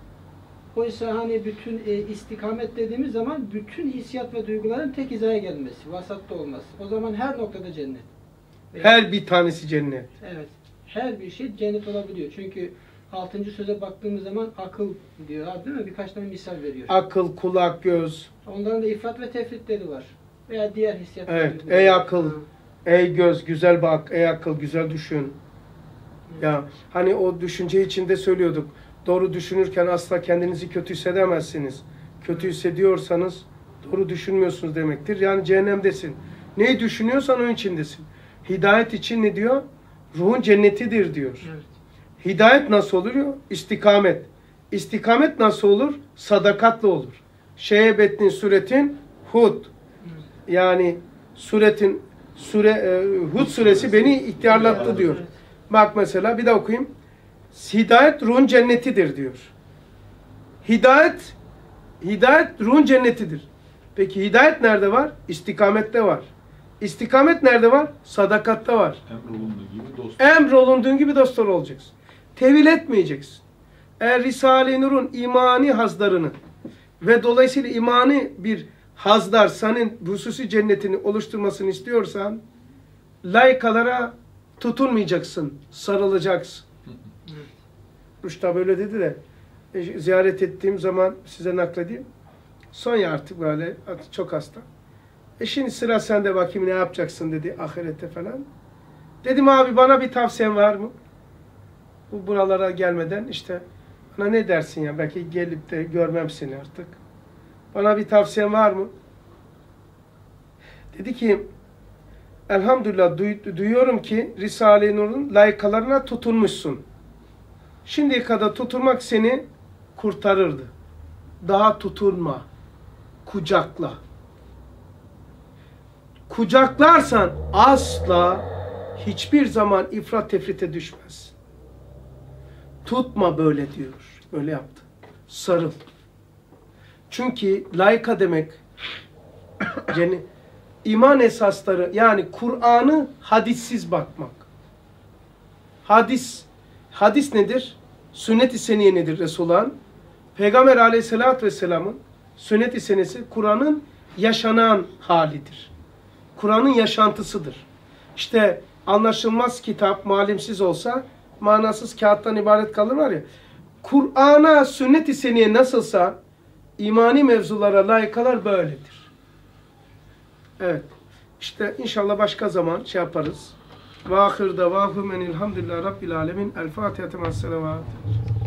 Oysa hani bütün e, istikamet dediğimiz zaman bütün hissiyat ve duyguların tek hizaya gelmesi, vasatta olması. O zaman her noktada cennet. Veya- Her bir tanesi cennet. Evet. Her bir şey cennet olabiliyor. Çünkü altıncı söze baktığımız zaman akıl diyor abi değil mi? Birkaç tane misal veriyor. Akıl, kulak, göz. Onların da ifrat ve tefritleri var. Veya diğer hissiyat. ve Evet. duyguları. Ey akıl, Ha. ey göz, güzel bak. Ey akıl, güzel düşün. Ya hani o düşünce içinde söylüyorduk. Doğru düşünürken asla kendinizi kötü hissedemezsiniz. Kötü hissediyorsanız doğru düşünmüyorsunuz demektir. Yani cehennemdesin. Neyi düşünüyorsan onun içindesin. Hidayet için ne diyor? Ruhun cennetidir diyor. Evet. Hidayet nasıl oluyor? İstikamet. İstikamet nasıl olur? Sadakatla olur. Şeybettin suretin Hud. Yani suretin sure e, Hud suresi beni ihtiyarlattı diyor. Evet. Bak mesela bir daha okuyayım. Hidayet ruhun cennetidir diyor. Hidayet hidayet ruhun cennetidir. Peki hidayet nerede var? İstikamette var. İstikamet nerede var? Sadakatta var. Emrolunduğu gibi dost. Emrolunduğun gibi dostlar olacaksın. Tevil etmeyeceksin. Eğer Risale-i Nur'un imani hazlarını ve dolayısıyla imani bir hazdar senin hususi cennetini oluşturmasını istiyorsan layıkalara tutunmayacaksın, sarılacaksın. Rüşta böyle dedi de e, ziyaret ettiğim zaman size nakledeyim. Sonya artık böyle artık çok hasta. E şimdi sıra sende bakayım ne yapacaksın dedi ahirette falan. Dedim abi bana bir tavsiyen var mı? Bu buralara gelmeden işte bana ne dersin ya belki gelip de görmem seni artık. Bana bir tavsiyen var mı? Dedi ki elhamdülillah duy, duyuyorum ki Risale-i Nur'un layıkalarına tutunmuşsun. Şimdiye kadar tutunmak seni kurtarırdı. Daha tutunma. Kucakla. Kucaklarsan asla hiçbir zaman ifrat tefrite düşmez. Tutma böyle diyor. Öyle yaptı. Sarıl. Çünkü layıka demek yani iman esasları yani Kur'an'ı hadissiz bakmak. Hadis hadis nedir? Sünnet-i seniye nedir Resulullah'ın? Peygamber aleyhissalatü vesselamın sünnet-i senesi Kur'an'ın yaşanan halidir. Kur'an'ın yaşantısıdır. İşte anlaşılmaz kitap malimsiz olsa manasız kağıttan ibaret kalır var ya. Kur'an'a sünnet-i seniye nasılsa imani mevzulara layıkalar böyledir. Evet. İşte inşallah başka zaman şey yaparız. Ve ahir davahum enilhamdülillahi rabbil alemin. El Fatiha ma'as selavat.